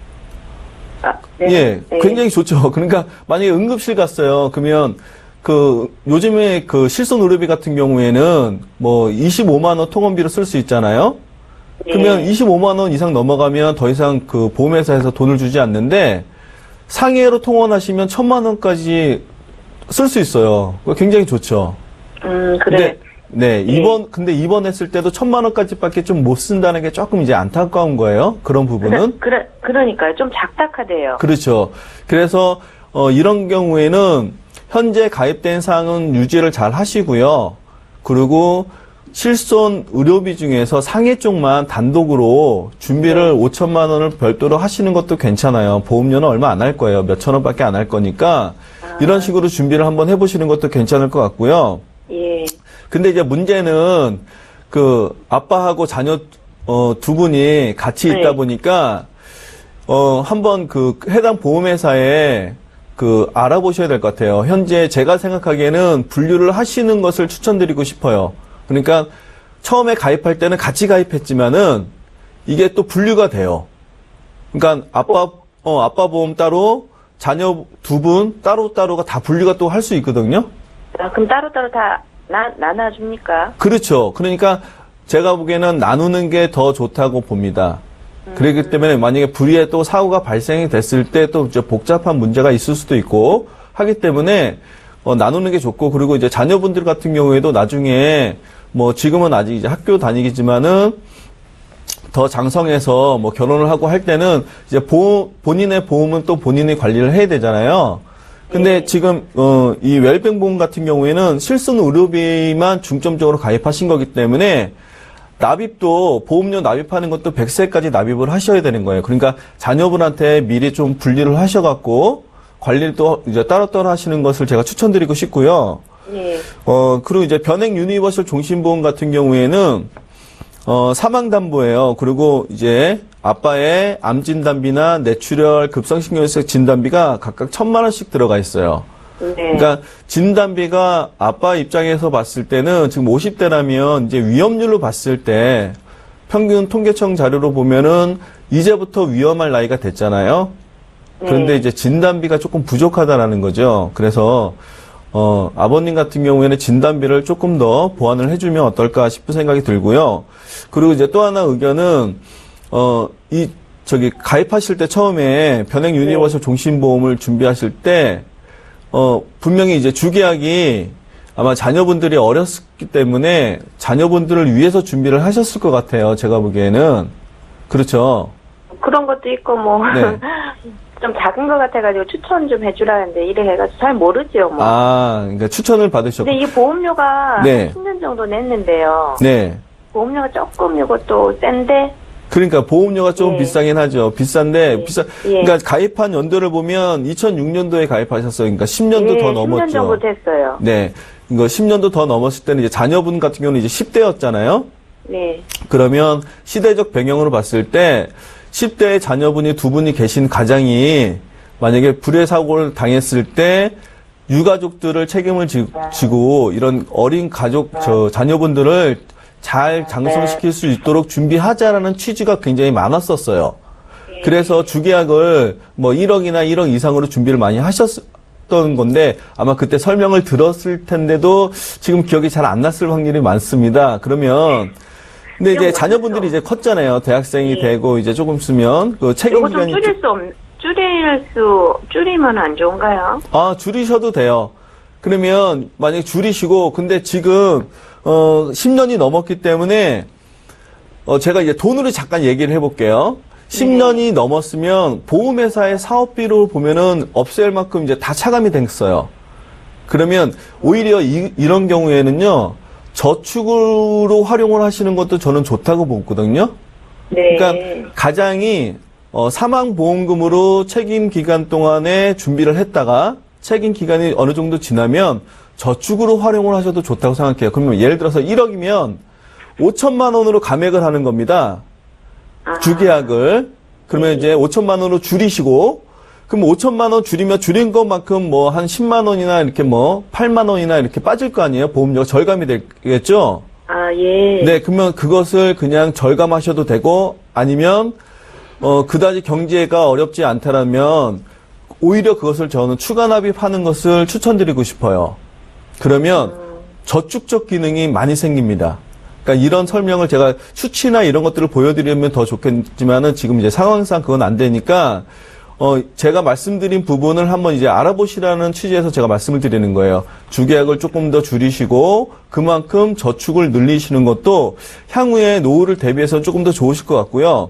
아, 네. 예, 네. 굉장히 좋죠. 그러니까 만약에 응급실 갔어요. 그러면 그 요즘에 그 실손 의료비 같은 경우에는 뭐 이십오만 원 통원비로 쓸 수 있잖아요. 그러면 네. 이십오만 원 이상 넘어가면 더 이상 그 보험회사에서 돈을 주지 않는데 상해로 통원하시면 천만 원까지 쓸 수 있어요. 굉장히 좋죠. 음, 그래. 근데, 네, 입원, 근데 입원했을 때도 천만 원까지밖에 좀 못 쓴다는 게 조금 이제 안타까운 거예요. 그런 부분은. 그래, 그래, 그러니까요. 좀 작다하대요. 그렇죠. 그래서, 어, 이런 경우에는 현재 가입된 사항은 유지를 잘 하시고요. 그리고 실손 의료비 중에서 상해 쪽만 단독으로 준비를 네. 오천만 원을 별도로 하시는 것도 괜찮아요. 보험료는 얼마 안 할 거예요. 몇천 원밖에 안 할 거니까 아. 이런 식으로 준비를 한번 해보시는 것도 괜찮을 것 같고요. 예. 근데 이제 문제는 그 아빠하고 자녀 어, 두 분이 같이 있다 네. 보니까 어, 한번 그 해당 보험회사에 그 알아보셔야 될 것 같아요. 현재 제가 생각하기에는 분류를 하시는 것을 추천드리고 싶어요. 그러니까 처음에 가입할 때는 같이 가입했지만은 이게 또 분류가 돼요. 그러니까 아빠 어 아빠 보험 따로 자녀 두 분 따로 따로가 다 분류가 또 할 수 있거든요. 아, 그럼 따로따로 다 나, 나눠줍니까? 그렇죠. 그러니까 제가 보기에는 나누는 게 더 좋다고 봅니다. 그렇기 때문에 만약에 불의에 또 사고가 발생이 됐을 때 또 복잡한 문제가 있을 수도 있고 하기 때문에 어, 나누는 게 좋고, 그리고 이제 자녀분들 같은 경우에도 나중에, 뭐, 지금은 아직 이제 학교 다니겠지만은, 더 장성해서 뭐 결혼을 하고 할 때는, 이제 보험, 본인의 보험은 또 본인이 관리를 해야 되잖아요. 근데 네. 지금, 어, 이 웰빙 보험 같은 경우에는 실손 의료비만 중점적으로 가입하신 거기 때문에, 납입도, 보험료 납입하는 것도 백 세까지 납입을 하셔야 되는 거예요. 그러니까 자녀분한테 미리 좀 분리를 하셔갖고, 관리를 또 이제 따로따로 하시는 것을 제가 추천드리고 싶고요. 예. 어, 그리고 이제 변액 유니버설 종신보험 같은 경우에는, 어, 사망담보예요. 그리고 이제 아빠의 암 진단비나 뇌출혈, 급성신경쇠 진단비가 각각 천만 원씩 들어가 있어요. 네. 그러니까 진단비가 아빠 입장에서 봤을 때는 지금 오십 대라면 이제 위험률로 봤을 때 평균 통계청 자료로 보면은 이제부터 위험할 나이가 됐잖아요. 그런데 네. 이제 진단비가 조금 부족하다라는 거죠. 그래서 어, 아버님 같은 경우에는 진단비를 조금 더 보완을 해주면 어떨까 싶은 생각이 들고요. 그리고 이제 또 하나 의견은, 어, 이, 저기, 가입하실 때 처음에 변액 유니버설 종신보험을 준비하실 때, 어, 분명히 이제 주계약이 아마 자녀분들이 어렸기 때문에 자녀분들을 위해서 준비를 하셨을 것 같아요. 제가 보기에는. 그렇죠. 그런 것도 있고, 뭐. 네. 좀 작은 것 같아가지고 추천 좀 해주라는데 이래 해가지고 잘 모르죠, 뭐. 아, 그러니까 추천을 받으셨고. 근데 이 보험료가 네. 십 년 정도 냈는데요. 네. 보험료가 조금 이것도 센데. 그러니까 보험료가 좀 예. 비싸긴 하죠. 비싼데 예. 비싸. 예. 그러니까 가입한 연도를 보면 이천육 년도에 가입하셨어요. 그러니까 십 년도 예, 더 십 넘었죠. 년 정도 됐어요. 네. 이거 십 년도 더 넘었을 때는 이제 자녀분 같은 경우는 이제 십 대였잖아요. 네. 그러면 시대적 배경으로 봤을 때 십 대의 자녀분이 두 분이 계신 가장이 만약에 불의 사고를 당했을 때 유가족들을 책임을 지, 지고 이런 어린 가족 저 자녀분들을 잘 장성시킬 수 있도록 준비하자라는 취지가 굉장히 많았었어요. 그래서 주계약을 뭐 일억이나 일억 이상으로 준비를 많이 하셨던 건데 아마 그때 설명을 들었을 텐데도 지금 기억이 잘 안 났을 확률이 많습니다. 그러면 근데 이제 자녀분들이 이제 컸잖아요. 대학생이 네. 되고 이제 조금 쓰면 그 책임 이거 좀 기간이 줄일 수 없, 줄일 수, 줄이면 안 좋은가요? 아, 줄이셔도 돼요. 그러면 만약에 줄이시고 근데 지금 어 십 년이 넘었기 때문에 어 제가 이제 돈으로 잠깐 얘기를 해 볼게요. 십 년이 넘었으면 보험회사의 사업비로 보면은 없앨 만큼 이제 다 차감이 됐어요. 그러면 오히려 이, 이런 경우에는요. 저축으로 활용을 하시는 것도 저는 좋다고 보거든요. 네. 그러니까 가장이 어, 사망보험금으로 책임 기간 동안에 준비를 했다가 책임 기간이 어느 정도 지나면 저축으로 활용을 하셔도 좋다고 생각해요. 그러면 예를 들어서 일억이면 오천만 원으로 감액을 하는 겁니다. 아. 주계약을. 그러면 네. 이제 오천만 원으로 줄이시고 그럼 오천만 원 줄이면 줄인 것만큼 뭐 한 십만 원이나 이렇게 뭐 팔만 원이나 이렇게 빠질 거 아니에요? 보험료가 절감이 되겠죠? 아, 예. 네, 그러면 그것을 그냥 절감하셔도 되고 아니면 어 그다지 경제가 어렵지 않다라면 오히려 그것을 저는 추가 납입하는 것을 추천드리고 싶어요. 그러면 저축적 기능이 많이 생깁니다. 그러니까 이런 설명을 제가 수치나 이런 것들을 보여드리면 더 좋겠지만은 지금 이제 상황상 그건 안 되니까 어, 제가 말씀드린 부분을 한번 이제 알아보시라는 취지에서 제가 말씀을 드리는 거예요. 주계약을 조금 더 줄이시고 그만큼 저축을 늘리시는 것도 향후에 노후를 대비해서 조금 더 좋으실 것 같고요.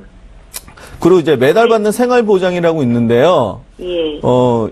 그리고 이제 매달 받는 생활보장이라고 있는데요. 예. 어,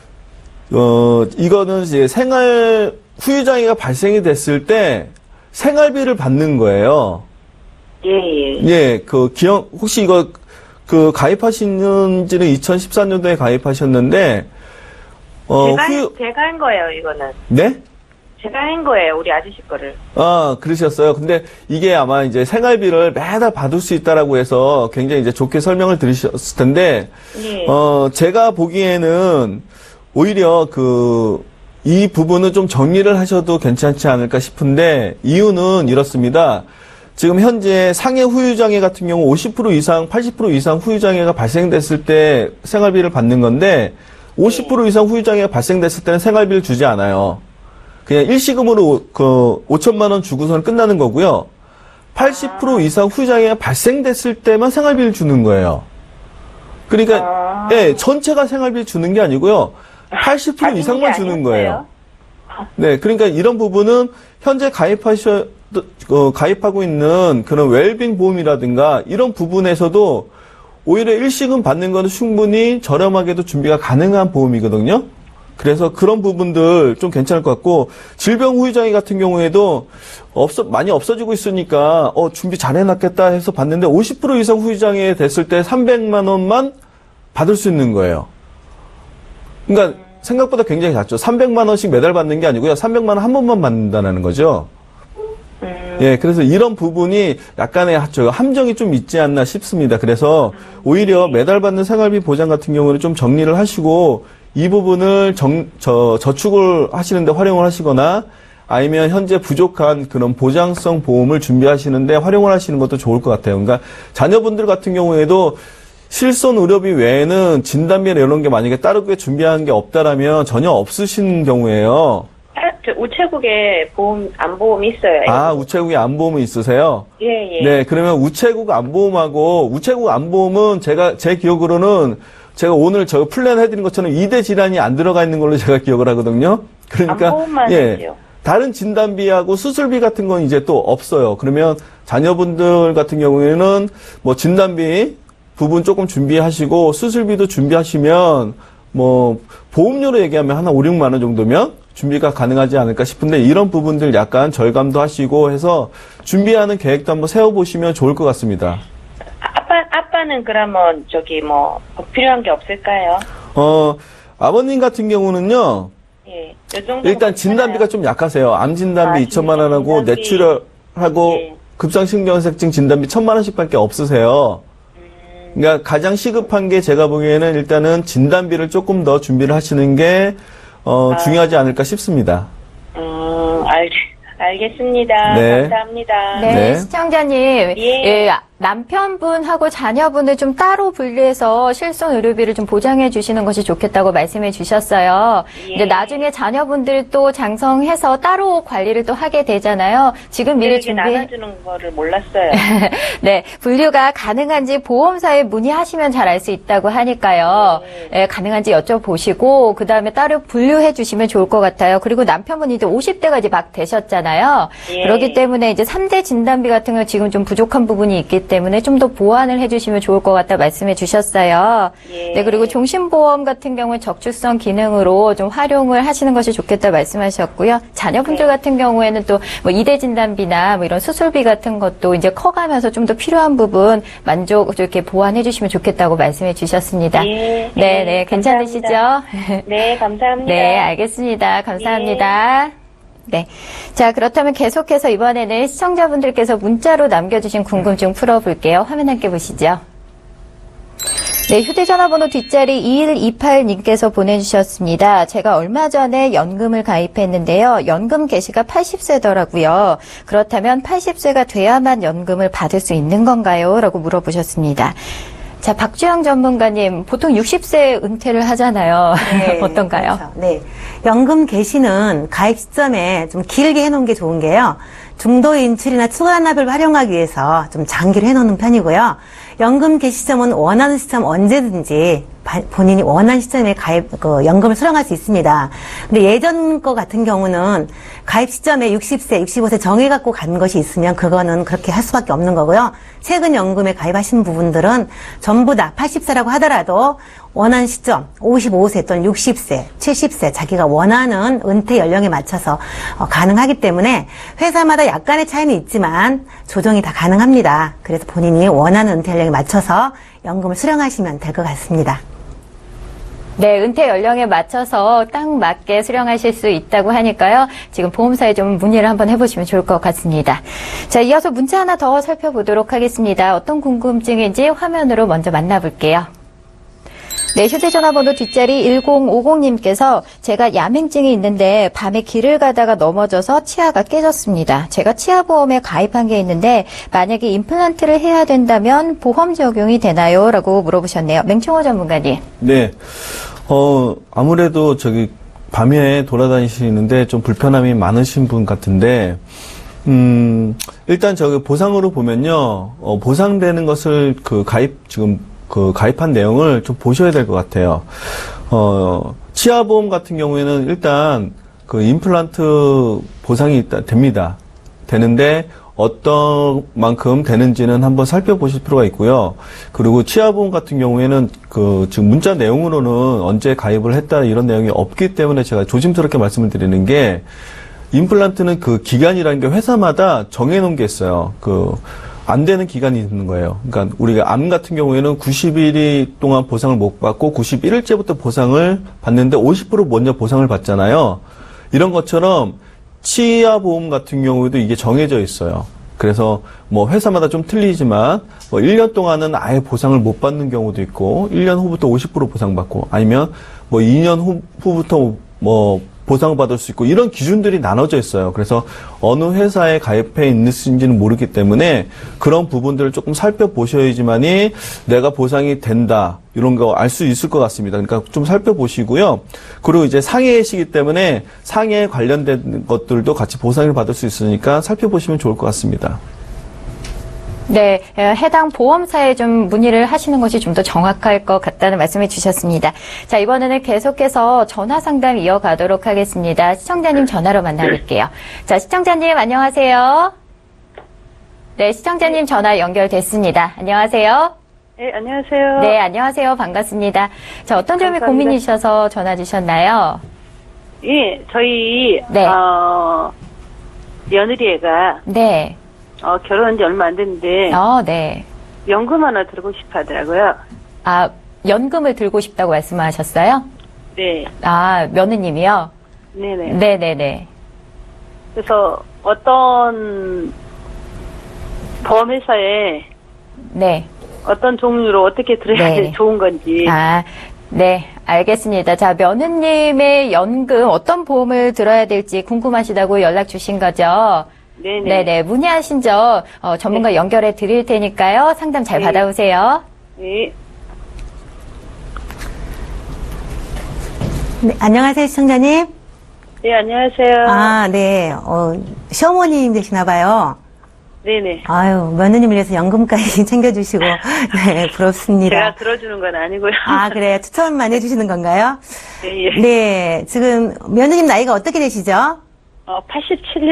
어, 이거는 이제 생활 후유장애가 발생이 됐을 때 생활비를 받는 거예요. 예, 예. 예, 그 기억, 혹시 이거 그 가입하시는지는 이천십사 년도에 가입하셨는데 어 제가, 후유 제가 한 거예요, 이거는. 네? 제가 한 거예요, 우리 아저씨 거를. 아, 그러셨어요. 근데 이게 아마 이제 생활비를 매달 받을 수 있다라고 해서 굉장히 이제 좋게 설명을 들으셨을 텐데 예. 어 제가 보기에는 오히려 그 이 부분은 좀 정리를 하셔도 괜찮지 않을까 싶은데 이유는 이렇습니다. 지금 현재 상해 후유장애 같은 경우 오십 퍼센트 이상, 팔십 퍼센트 이상 후유장애가 발생됐을 때 생활비를 받는 건데 오십 퍼센트 이상 후유장애가 발생됐을 때는 생활비를 주지 않아요. 그냥 일시금으로 그 오천만 원 주고서는 끝나는 거고요. 팔십 퍼센트 이상 후유장애가 발생됐을 때만 생활비를 주는 거예요. 그러니까 예, 전체가 생활비를 주는 게 아니고요. 팔십 퍼센트 이상만 주는 거예요. 네, 그러니까 이런 부분은 현재 가입하셔 어, 가입하고 있는 그런 웰빙 보험이라든가 이런 부분에서도 오히려 일시금 받는 거는 충분히 저렴하게도 준비가 가능한 보험이거든요. 그래서 그런 부분들 좀 괜찮을 것 같고 질병 후유장애 같은 경우에도 없어 많이 없어지고 있으니까 어 준비 잘 해놨겠다 해서 받는데 오십 퍼센트 이상 후유장애 됐을 때 삼백만 원만 받을 수 있는 거예요. 그러니까 생각보다 굉장히 작죠. 삼백만 원씩 매달 받는 게 아니고요. 삼백만 원 한 번만 받는다는 거죠. 음, 예, 그래서 이런 부분이 약간의 저 함정이 좀 있지 않나 싶습니다. 그래서 오히려 매달 받는 생활비 보장 같은 경우는 좀 정리를 하시고 이 부분을 정, 저, 저축을 하시는데 활용을 하시거나 아니면 현재 부족한 그런 보장성 보험을 준비하시는데 활용을 하시는 것도 좋을 것 같아요. 그러니까 자녀분들 같은 경우에도 실손 의료비 외에는 진단비나 이런 게 만약에 따르게 준비한 게 없다라면 전혀 없으신 경우에요. 아, 저 우체국에 보험, 안보험이 있어요. 아, 우체국에 안보험이 있으세요? 예, 예. 네, 그러면 우체국 안보험하고, 우체국 안보험은 제가, 제 기억으로는 제가 오늘 저 플랜 해드린 것처럼 이대 질환이 안 들어가 있는 걸로 제가 기억을 하거든요. 그러니까. 안보험만 예. 있죠. 다른 진단비하고 수술비 같은 건 이제 또 없어요. 그러면 자녀분들 같은 경우에는 뭐 진단비 부분 조금 준비하시고 수술비도 준비하시면 뭐 보험료로 얘기하면 한 오, 육만 원 정도면 준비가 가능하지 않을까 싶은데 이런 부분들 약간 절감도 하시고 해서 준비하는 계획도 한번 세워보시면 좋을 것 같습니다. 아빠, 아빠는 그러면 저기 뭐 필요한 게 없을까요? 어, 아버님 같은 경우는요. 예. 요 정도 일단 진단비가 좀 약하세요. 암 진단비 아, 이천만 원하고 진단비. 뇌출혈하고 예. 급성심경색증 진단비 천만 원씩밖에 없으세요. 그러니까 가장 시급한 게 제가 보기에는 일단은 진단비를 조금 더 준비를 하시는 게 어, 아. 중요하지 않을까 싶습니다. 음, 알, 알겠습니다. 네. 감사합니다. 네, 네. 시청자님. 예. 예, 남편분하고 자녀분을 좀 따로 분리해서 실손 의료비를 좀 보장해 주시는 것이 좋겠다고 말씀해 주셨어요. 예. 근데 나중에 자녀분들 또 장성해서 따로 관리를 또 하게 되잖아요. 지금 미리 이렇게 준비 나눠주는 거를 몰랐어요. 네, 분류가 가능한지 보험사에 문의하시면 잘 알 수 있다고 하니까요. 예, 가능한지 여쭤보시고 그 다음에 따로 분류해 주시면 좋을 것 같아요. 그리고 남편분이 이제 오십 대가 이제 막 되셨잖아요. 예. 그렇기 때문에 이제 삼 대 진단비 같은 거 지금 좀 부족한 부분이 있기 때문에 좀 더 보완을 해주시면 좋을 것 같다 말씀해 주셨어요. 예. 네, 그리고 종신보험 같은 경우는 적주성 기능으로 좀 활용을 하시는 것이 좋겠다 말씀하셨고요. 자녀분들 네. 같은 경우에는 또 뭐 이대 진단비나 뭐 이런 수술비 같은 것도 이제 커가면서 좀 더 필요한 부분 만족 이렇게 보완해 주시면 좋겠다고 말씀해 주셨습니다. 예. 네, 예, 네, 감사합니다. 괜찮으시죠? 네, 감사합니다. 네, 알겠습니다. 감사합니다. 네. 자, 그렇다면 계속해서 이번에는 시청자분들께서 문자로 남겨주신 궁금증 풀어볼게요. 화면 함께 보시죠. 네, 휴대전화번호 뒷자리 이일이팔 님께서 보내주셨습니다. 제가 얼마 전에 연금을 가입했는데요. 연금 개시가 팔십 세더라고요. 그렇다면 팔십 세가 돼야만 연금을 받을 수 있는 건가요? 라고 물어보셨습니다. 자, 박주영 전문가님, 보통 육십 세 은퇴를 하잖아요. 네, 어떤가요? 그렇죠. 네. 연금 개시는 가입 시점에 좀 길게 해놓은 게 좋은 게요. 중도 인출이나 추가 납입을 활용하기 위해서 좀 장기로 해놓는 편이고요. 연금 개시 시점은 원하는 시점 언제든지 본인이 원하는 시점에 가입, 그 연금을 수령할 수 있습니다. 근데 예전 거 같은 경우는 가입 시점에 육십 세, 육십오 세 정해갖고 간 것이 있으면 그거는 그렇게 할 수밖에 없는 거고요. 최근 연금에 가입하신 부분들은 전부 다 팔십 세라고 하더라도 원하는 시점, 오십오 세 또는 육십 세, 칠십 세 자기가 원하는 은퇴 연령에 맞춰서 어, 가능하기 때문에 회사마다 약간의 차이는 있지만 조정이 다 가능합니다. 그래서 본인이 원하는 은퇴 연령에 맞춰서 연금을 수령하시면 될 것 같습니다. 네, 은퇴 연령에 맞춰서 딱 맞게 수령하실 수 있다고 하니까요. 지금 보험사에 좀 문의를 한번 해보시면 좋을 것 같습니다. 자, 이어서 문자 하나 더 살펴보도록 하겠습니다. 어떤 궁금증인지 화면으로 먼저 만나볼게요. 네, 휴대전화번호 뒷자리 일공오공 님께서 제가 야맹증이 있는데 밤에 길을 가다가 넘어져서 치아가 깨졌습니다. 제가 치아보험에 가입한 게 있는데 만약에 임플란트를 해야 된다면 보험 적용이 되나요? 라고 물어보셨네요. 맹청호 전문가님. 네. 어, 아무래도 저기 밤에 돌아다니시는데 좀 불편함이 많으신 분 같은데, 음, 일단 저기 보상으로 보면요, 어, 보상되는 것을 그 가입, 지금 그 가입한 내용을 좀 보셔야 될 것 같아요. 어, 치아보험 같은 경우에는 일단 그 임플란트 보상이 있다, 됩니다. 되는데 어떤 만큼 되는지는 한번 살펴보실 필요가 있고요. 그리고 치아보험 같은 경우에는 그 지금 문자 내용으로는 언제 가입을 했다 이런 내용이 없기 때문에 제가 조심스럽게 말씀을 드리는 게 임플란트는 그 기간이라는 게 회사마다 정해놓은 게 있어요. 그 안 되는 기간이 있는 거예요. 그러니까 우리가 암 같은 경우에는 구십 일 동안 보상을 못 받고 구십일 일째부터 보상을 받는데 오십 퍼센트 먼저 보상을 받잖아요. 이런 것처럼 치아 보험 같은 경우에도 이게 정해져 있어요. 그래서 뭐 회사마다 좀 틀리지만 뭐 일 년 동안은 아예 보상을 못 받는 경우도 있고 일 년 후부터 오십 퍼센트 보상받고 아니면 뭐 이 년 후, 후부터 뭐 보상받을 수 있고 이런 기준들이 나눠져 있어요. 그래서 어느 회사에 가입해 있는지는 모르기 때문에 그런 부분들을 조금 살펴보셔야지만이 내가 보상이 된다 이런 거 알 수 있을 것 같습니다. 그러니까 좀 살펴보시고요. 그리고 이제 상해시기 때문에 상해에 관련된 것들도 같이 보상을 받을 수 있으니까 살펴보시면 좋을 것 같습니다. 네, 해당 보험사에 좀 문의를 하시는 것이 좀 더 정확할 것 같다는 말씀을 주셨습니다. 자, 이번에는 계속해서 전화 상담 이어가도록 하겠습니다. 시청자님 전화로 만나볼게요. 자, 시청자님 안녕하세요. 네, 시청자님 전화 연결됐습니다. 안녕하세요. 네, 안녕하세요. 네, 안녕하세요. 반갑습니다. 자, 어떤 점이 감사합니다. 고민이셔서 전화 주셨나요? 예, 저희 네. 어, 며느리 애가 네. 어, 결혼한 지 얼마 안 됐는데 어, 네. 연금 하나 들고 싶어 하더라고요. 아, 연금을 들고 싶다고 말씀하셨어요? 네, 아, 며느님이요? 네네. 네네네. 그래서 어떤 보험회사에 네. 어떤 종류로 어떻게 들어야 네. 좋은 건지. 아, 네, 알겠습니다. 자, 며느님의 연금 어떤 보험을 들어야 될지 궁금하시다고 연락 주신 거죠? 네네. 네네, 문의하신 점 어, 전문가 네. 연결해 드릴 테니까요. 상담 잘 네. 받아오세요. 네. 네, 안녕하세요, 시청자님. 네, 안녕하세요. 아, 네. 어, 시어머님 되시나 봐요. 네네. 아유, 며느님을 위해서 연금까지 챙겨주시고, 네, 부럽습니다. 제가 들어주는 건 아니고요. 아, 그래요? 추천만 해주시는 건가요? 네, 예. 네, 지금 며느님 나이가 어떻게 되시죠? 어, 팔십칠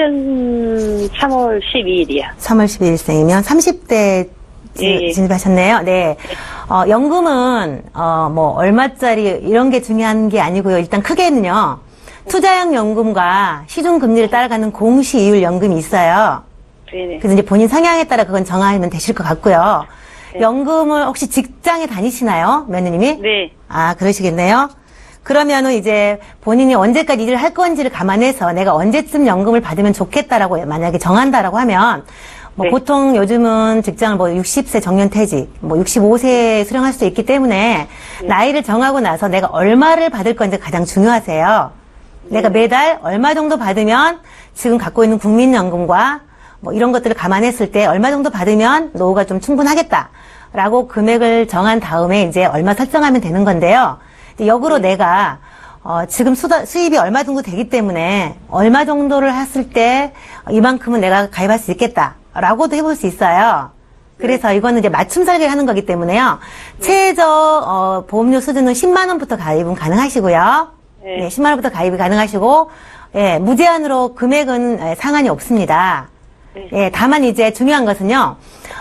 년 삼월 십이일이요. 삼월 십이일생이면 삼십 대 예, 예. 진입하셨네요. 네. 어, 연금은, 어, 뭐, 얼마짜리, 이런 게 중요한 게 아니고요. 일단 크게는요, 투자형 연금과 시중금리를 따라가는 공시이율 연금이 있어요. 네네. 그래서 이제 본인 성향에 따라 그건 정하면 되실 것 같고요. 네. 연금을 혹시 직장에 다니시나요? 며느님이? 네. 아, 그러시겠네요. 그러면은 이제 본인이 언제까지 일을 할 건지를 감안해서 내가 언제쯤 연금을 받으면 좋겠다라고 만약에 정한다라고 하면 뭐 네. 보통 요즘은 직장을 뭐 육십 세 정년퇴직, 뭐 육십오 세에 수령할 수도 있기 때문에 네. 나이를 정하고 나서 내가 얼마를 받을 건지 가장 중요하세요. 내가 매달 얼마 정도 받으면 지금 갖고 있는 국민연금과 뭐 이런 것들을 감안했을 때 얼마 정도 받으면 노후가 좀 충분하겠다라고 금액을 정한 다음에 이제 얼마 설정하면 되는 건데요. 역으로 네. 내가 어, 지금 수다, 수입이 얼마 정도 되기 때문에 얼마 정도를 했을 때 이만큼은 내가 가입할 수 있겠다라고도 해볼 수 있어요. 그래서 이거는 이제 맞춤 설계를 하는 거기 때문에요. 최저 어, 보험료 수준은 십만 원부터 가입은 가능하시고요. 네. 네, 십만 원부터 가입이 가능하시고 예, 무제한으로 금액은 예, 상한이 없습니다. 네. 예, 다만 이제 중요한 것은요.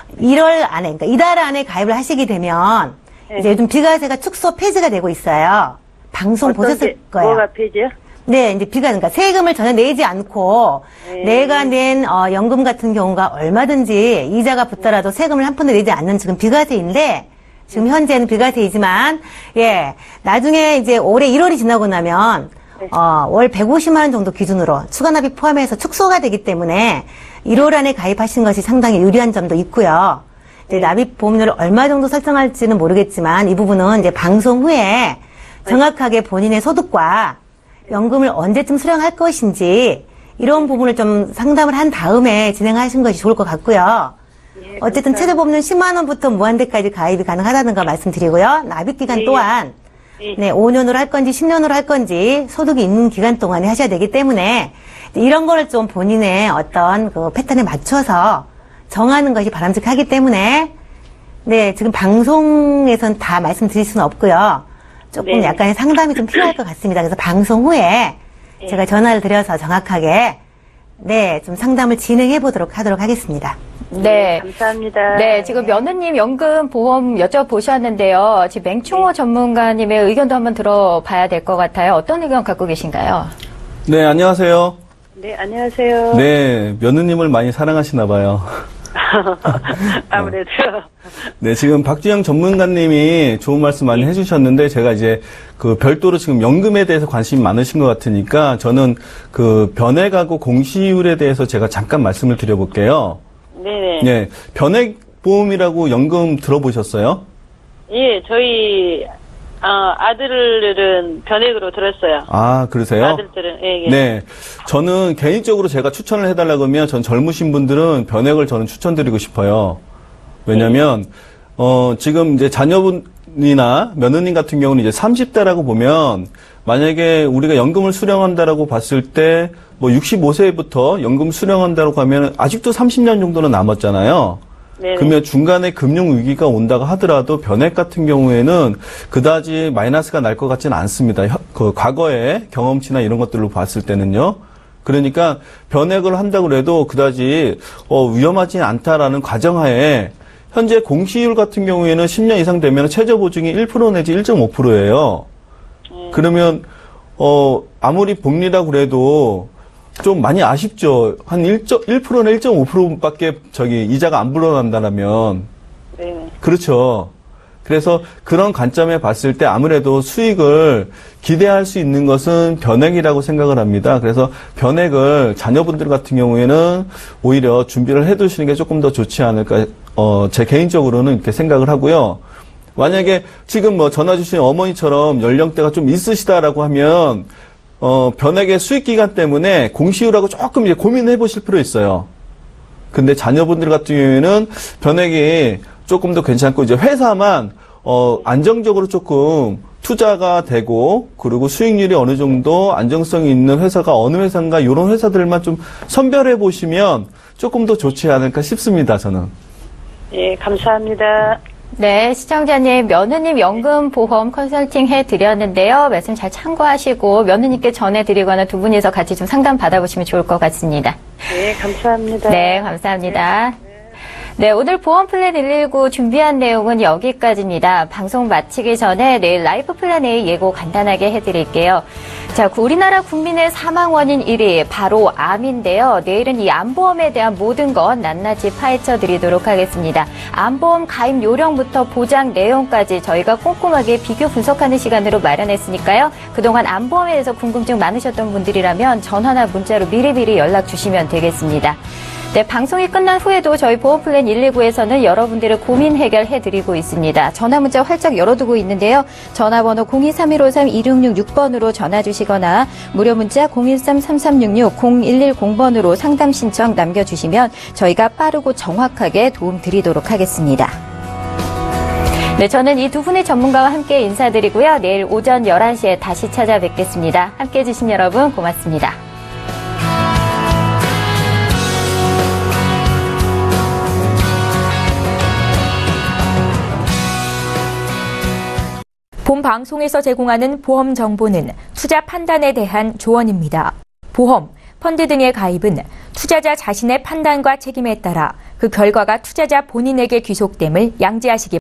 일월 안에, 그러니까 이달 안에 가입을 하시게 되면 네. 이제 요즘 비과세가 축소 폐지가 되고 있어요. 방송 어떤 보셨을 게- 거예요. 뭐가 폐지요? 네, 이제 비과, 그러니까 세금을 전혀 내지 않고 네. 내가 낸 어, 연금 같은 경우가 얼마든지 이자가 붙더라도 세금을 한 푼도 내지 않는 지금 비과세인데 지금 현재는 비과세이지만 예, 나중에 이제 올해 일월이 지나고 나면 네. 어, 월 백오십만 원 정도 기준으로 추가납입 포함해서 축소가 되기 때문에 일월 안에 가입하신 것이 상당히 유리한 점도 있고요. 이제 네. 납입 보험료를 얼마 정도 설정할지는 모르겠지만 이 부분은 이제 방송 후에 정확하게 본인의 소득과 연금을 언제쯤 수령할 것인지 이런 부분을 좀 상담을 한 다음에 진행하신 것이 좋을 것 같고요. 예, 어쨌든 감사합니다. 최저 보험료는 십만 원부터 무한대까지 가입이 가능하다는 거 말씀드리고요. 납입 기간 예, 예. 또한 예. 네, 오 년으로 할 건지 십 년으로 할 건지 소득이 있는 기간 동안에 하셔야 되기 때문에 이런 거를 좀 본인의 어떤 그 패턴에 맞춰서 정하는 것이 바람직하기 때문에 네, 지금 방송에선 다 말씀드릴 수는 없고요. 조금 네. 약간의 상담이 좀 필요할 것 같습니다. 그래서 방송 후에 네. 제가 전화를 드려서 정확하게 네, 좀 상담을 진행해 보도록 하도록 하겠습니다. 네. 감사합니다. 네, 지금 며느님 연금 보험 여쭤보셨는데요. 지금 맹충호 전문가님의 의견도 한번 들어봐야 될 것 같아요. 어떤 의견 갖고 계신가요? 네, 안녕하세요. 네, 안녕하세요. 네, 며느님을 많이 사랑하시나 봐요. 아무래도. 네, 지금 박주영 전문가님이 좋은 말씀 많이 해주셨는데, 제가 이제 그 별도로 지금 연금에 대해서 관심이 많으신 것 같으니까, 저는 그 변액하고 공시율에 대해서 제가 잠깐 말씀을 드려볼게요. 네네. 네, 변액보험이라고 연금 들어보셨어요? 예, 저희, 어, 아들은 변액으로 들었어요. 아, 그러세요? 아들들은, 예, 예. 네. 저는 개인적으로 제가 추천을 해달라고 하면, 전 젊으신 분들은 변액을 저는 추천드리고 싶어요. 왜냐면, 어, 지금 이제 자녀분이나 며느님 같은 경우는 이제 삼십 대라고 보면, 만약에 우리가 연금을 수령한다라고 봤을 때, 뭐 육십오 세부터 연금 수령한다고 하면, 아직도 삼십 년 정도는 남았잖아요. 네네. 그러면 중간에 금융 위기가 온다고 하더라도 변액 같은 경우에는 그다지 마이너스가 날 것 같지는 않습니다. 그 과거의 경험치나 이런 것들로 봤을 때는요. 그러니까 변액을 한다고 해도 그다지 어, 위험하지 않다라는 가정하에 현재 공시율 같은 경우에는 십 년 이상 되면 최저 보증이 일 퍼센트 내지 일 점 오 퍼센트예요. 음. 그러면 어, 아무리 복리라고 그래도 좀 많이 아쉽죠. 한 일 퍼센트나 일 점 오 퍼센트밖에 저기 이자가 안 불어난다면. 네. 그렇죠. 그래서 그런 관점에 봤을 때 아무래도 수익을 기대할 수 있는 것은 변액이라고 생각을 합니다. 그래서 변액을 자녀분들 같은 경우에는 오히려 준비를 해 두시는 게 조금 더 좋지 않을까, 어, 제 개인적으로는 이렇게 생각을 하고요. 만약에 지금 뭐 전화 주신 어머니처럼 연령대가 좀 있으시다라고 하면 어, 변액의 수익 기간 때문에 공시율하고 조금 이제 고민해 보실 필요 있어요. 근데 자녀분들 같은 경우에는 변액이 조금 더 괜찮고, 이제 회사만, 어, 안정적으로 조금 투자가 되고, 그리고 수익률이 어느 정도 안정성이 있는 회사가 어느 회사인가, 이런 회사들만 좀 선별해 보시면 조금 더 좋지 않을까 싶습니다, 저는. 예, 감사합니다. 네, 시청자님, 며느님 연금보험 컨설팅 해드렸는데요. 말씀 잘 참고하시고 며느님께 전해드리거나 두 분이서 같이 좀 상담 받아보시면 좋을 것 같습니다. 네, 감사합니다. 네, 감사합니다. 네, 오늘 보험 플랜 일일구 준비한 내용은 여기까지입니다. 방송 마치기 전에 내일 라이프 플랜 A 예고 간단하게 해드릴게요. 자, 우리나라 국민의 사망 원인 일 위 바로 암인데요. 내일은 이 암보험에 대한 모든 것 낱낱이 파헤쳐 드리도록 하겠습니다. 암보험 가입 요령부터 보장 내용까지 저희가 꼼꼼하게 비교 분석하는 시간으로 마련했으니까요. 그동안 암보험에 대해서 궁금증 많으셨던 분들이라면 전화나 문자로 미리미리 연락 주시면 되겠습니다. 네, 방송이 끝난 후에도 저희 보험플랜 일일구에서는 여러분들의 고민 해결해드리고 있습니다. 전화 문자 활짝 열어두고 있는데요. 전화번호 공이삼일오삼 이육육육 번으로 전화 주시거나 무료 문자 공일삼 삼삼육육 공일일공 번으로 상담 신청 남겨주시면 저희가 빠르고 정확하게 도움 드리도록 하겠습니다. 네, 저는 이 두 분의 전문가와 함께 인사드리고요. 내일 오전 열한 시에 다시 찾아뵙겠습니다. 함께해 주신 여러분 고맙습니다. 본 방송에서 제공하는 보험 정보는 투자 판단에 대한 조언입니다. 보험, 펀드 등의 가입은 투자자 자신의 판단과 책임에 따라 그 결과가 투자자 본인에게 귀속됨을 양지하시기 바랍니다.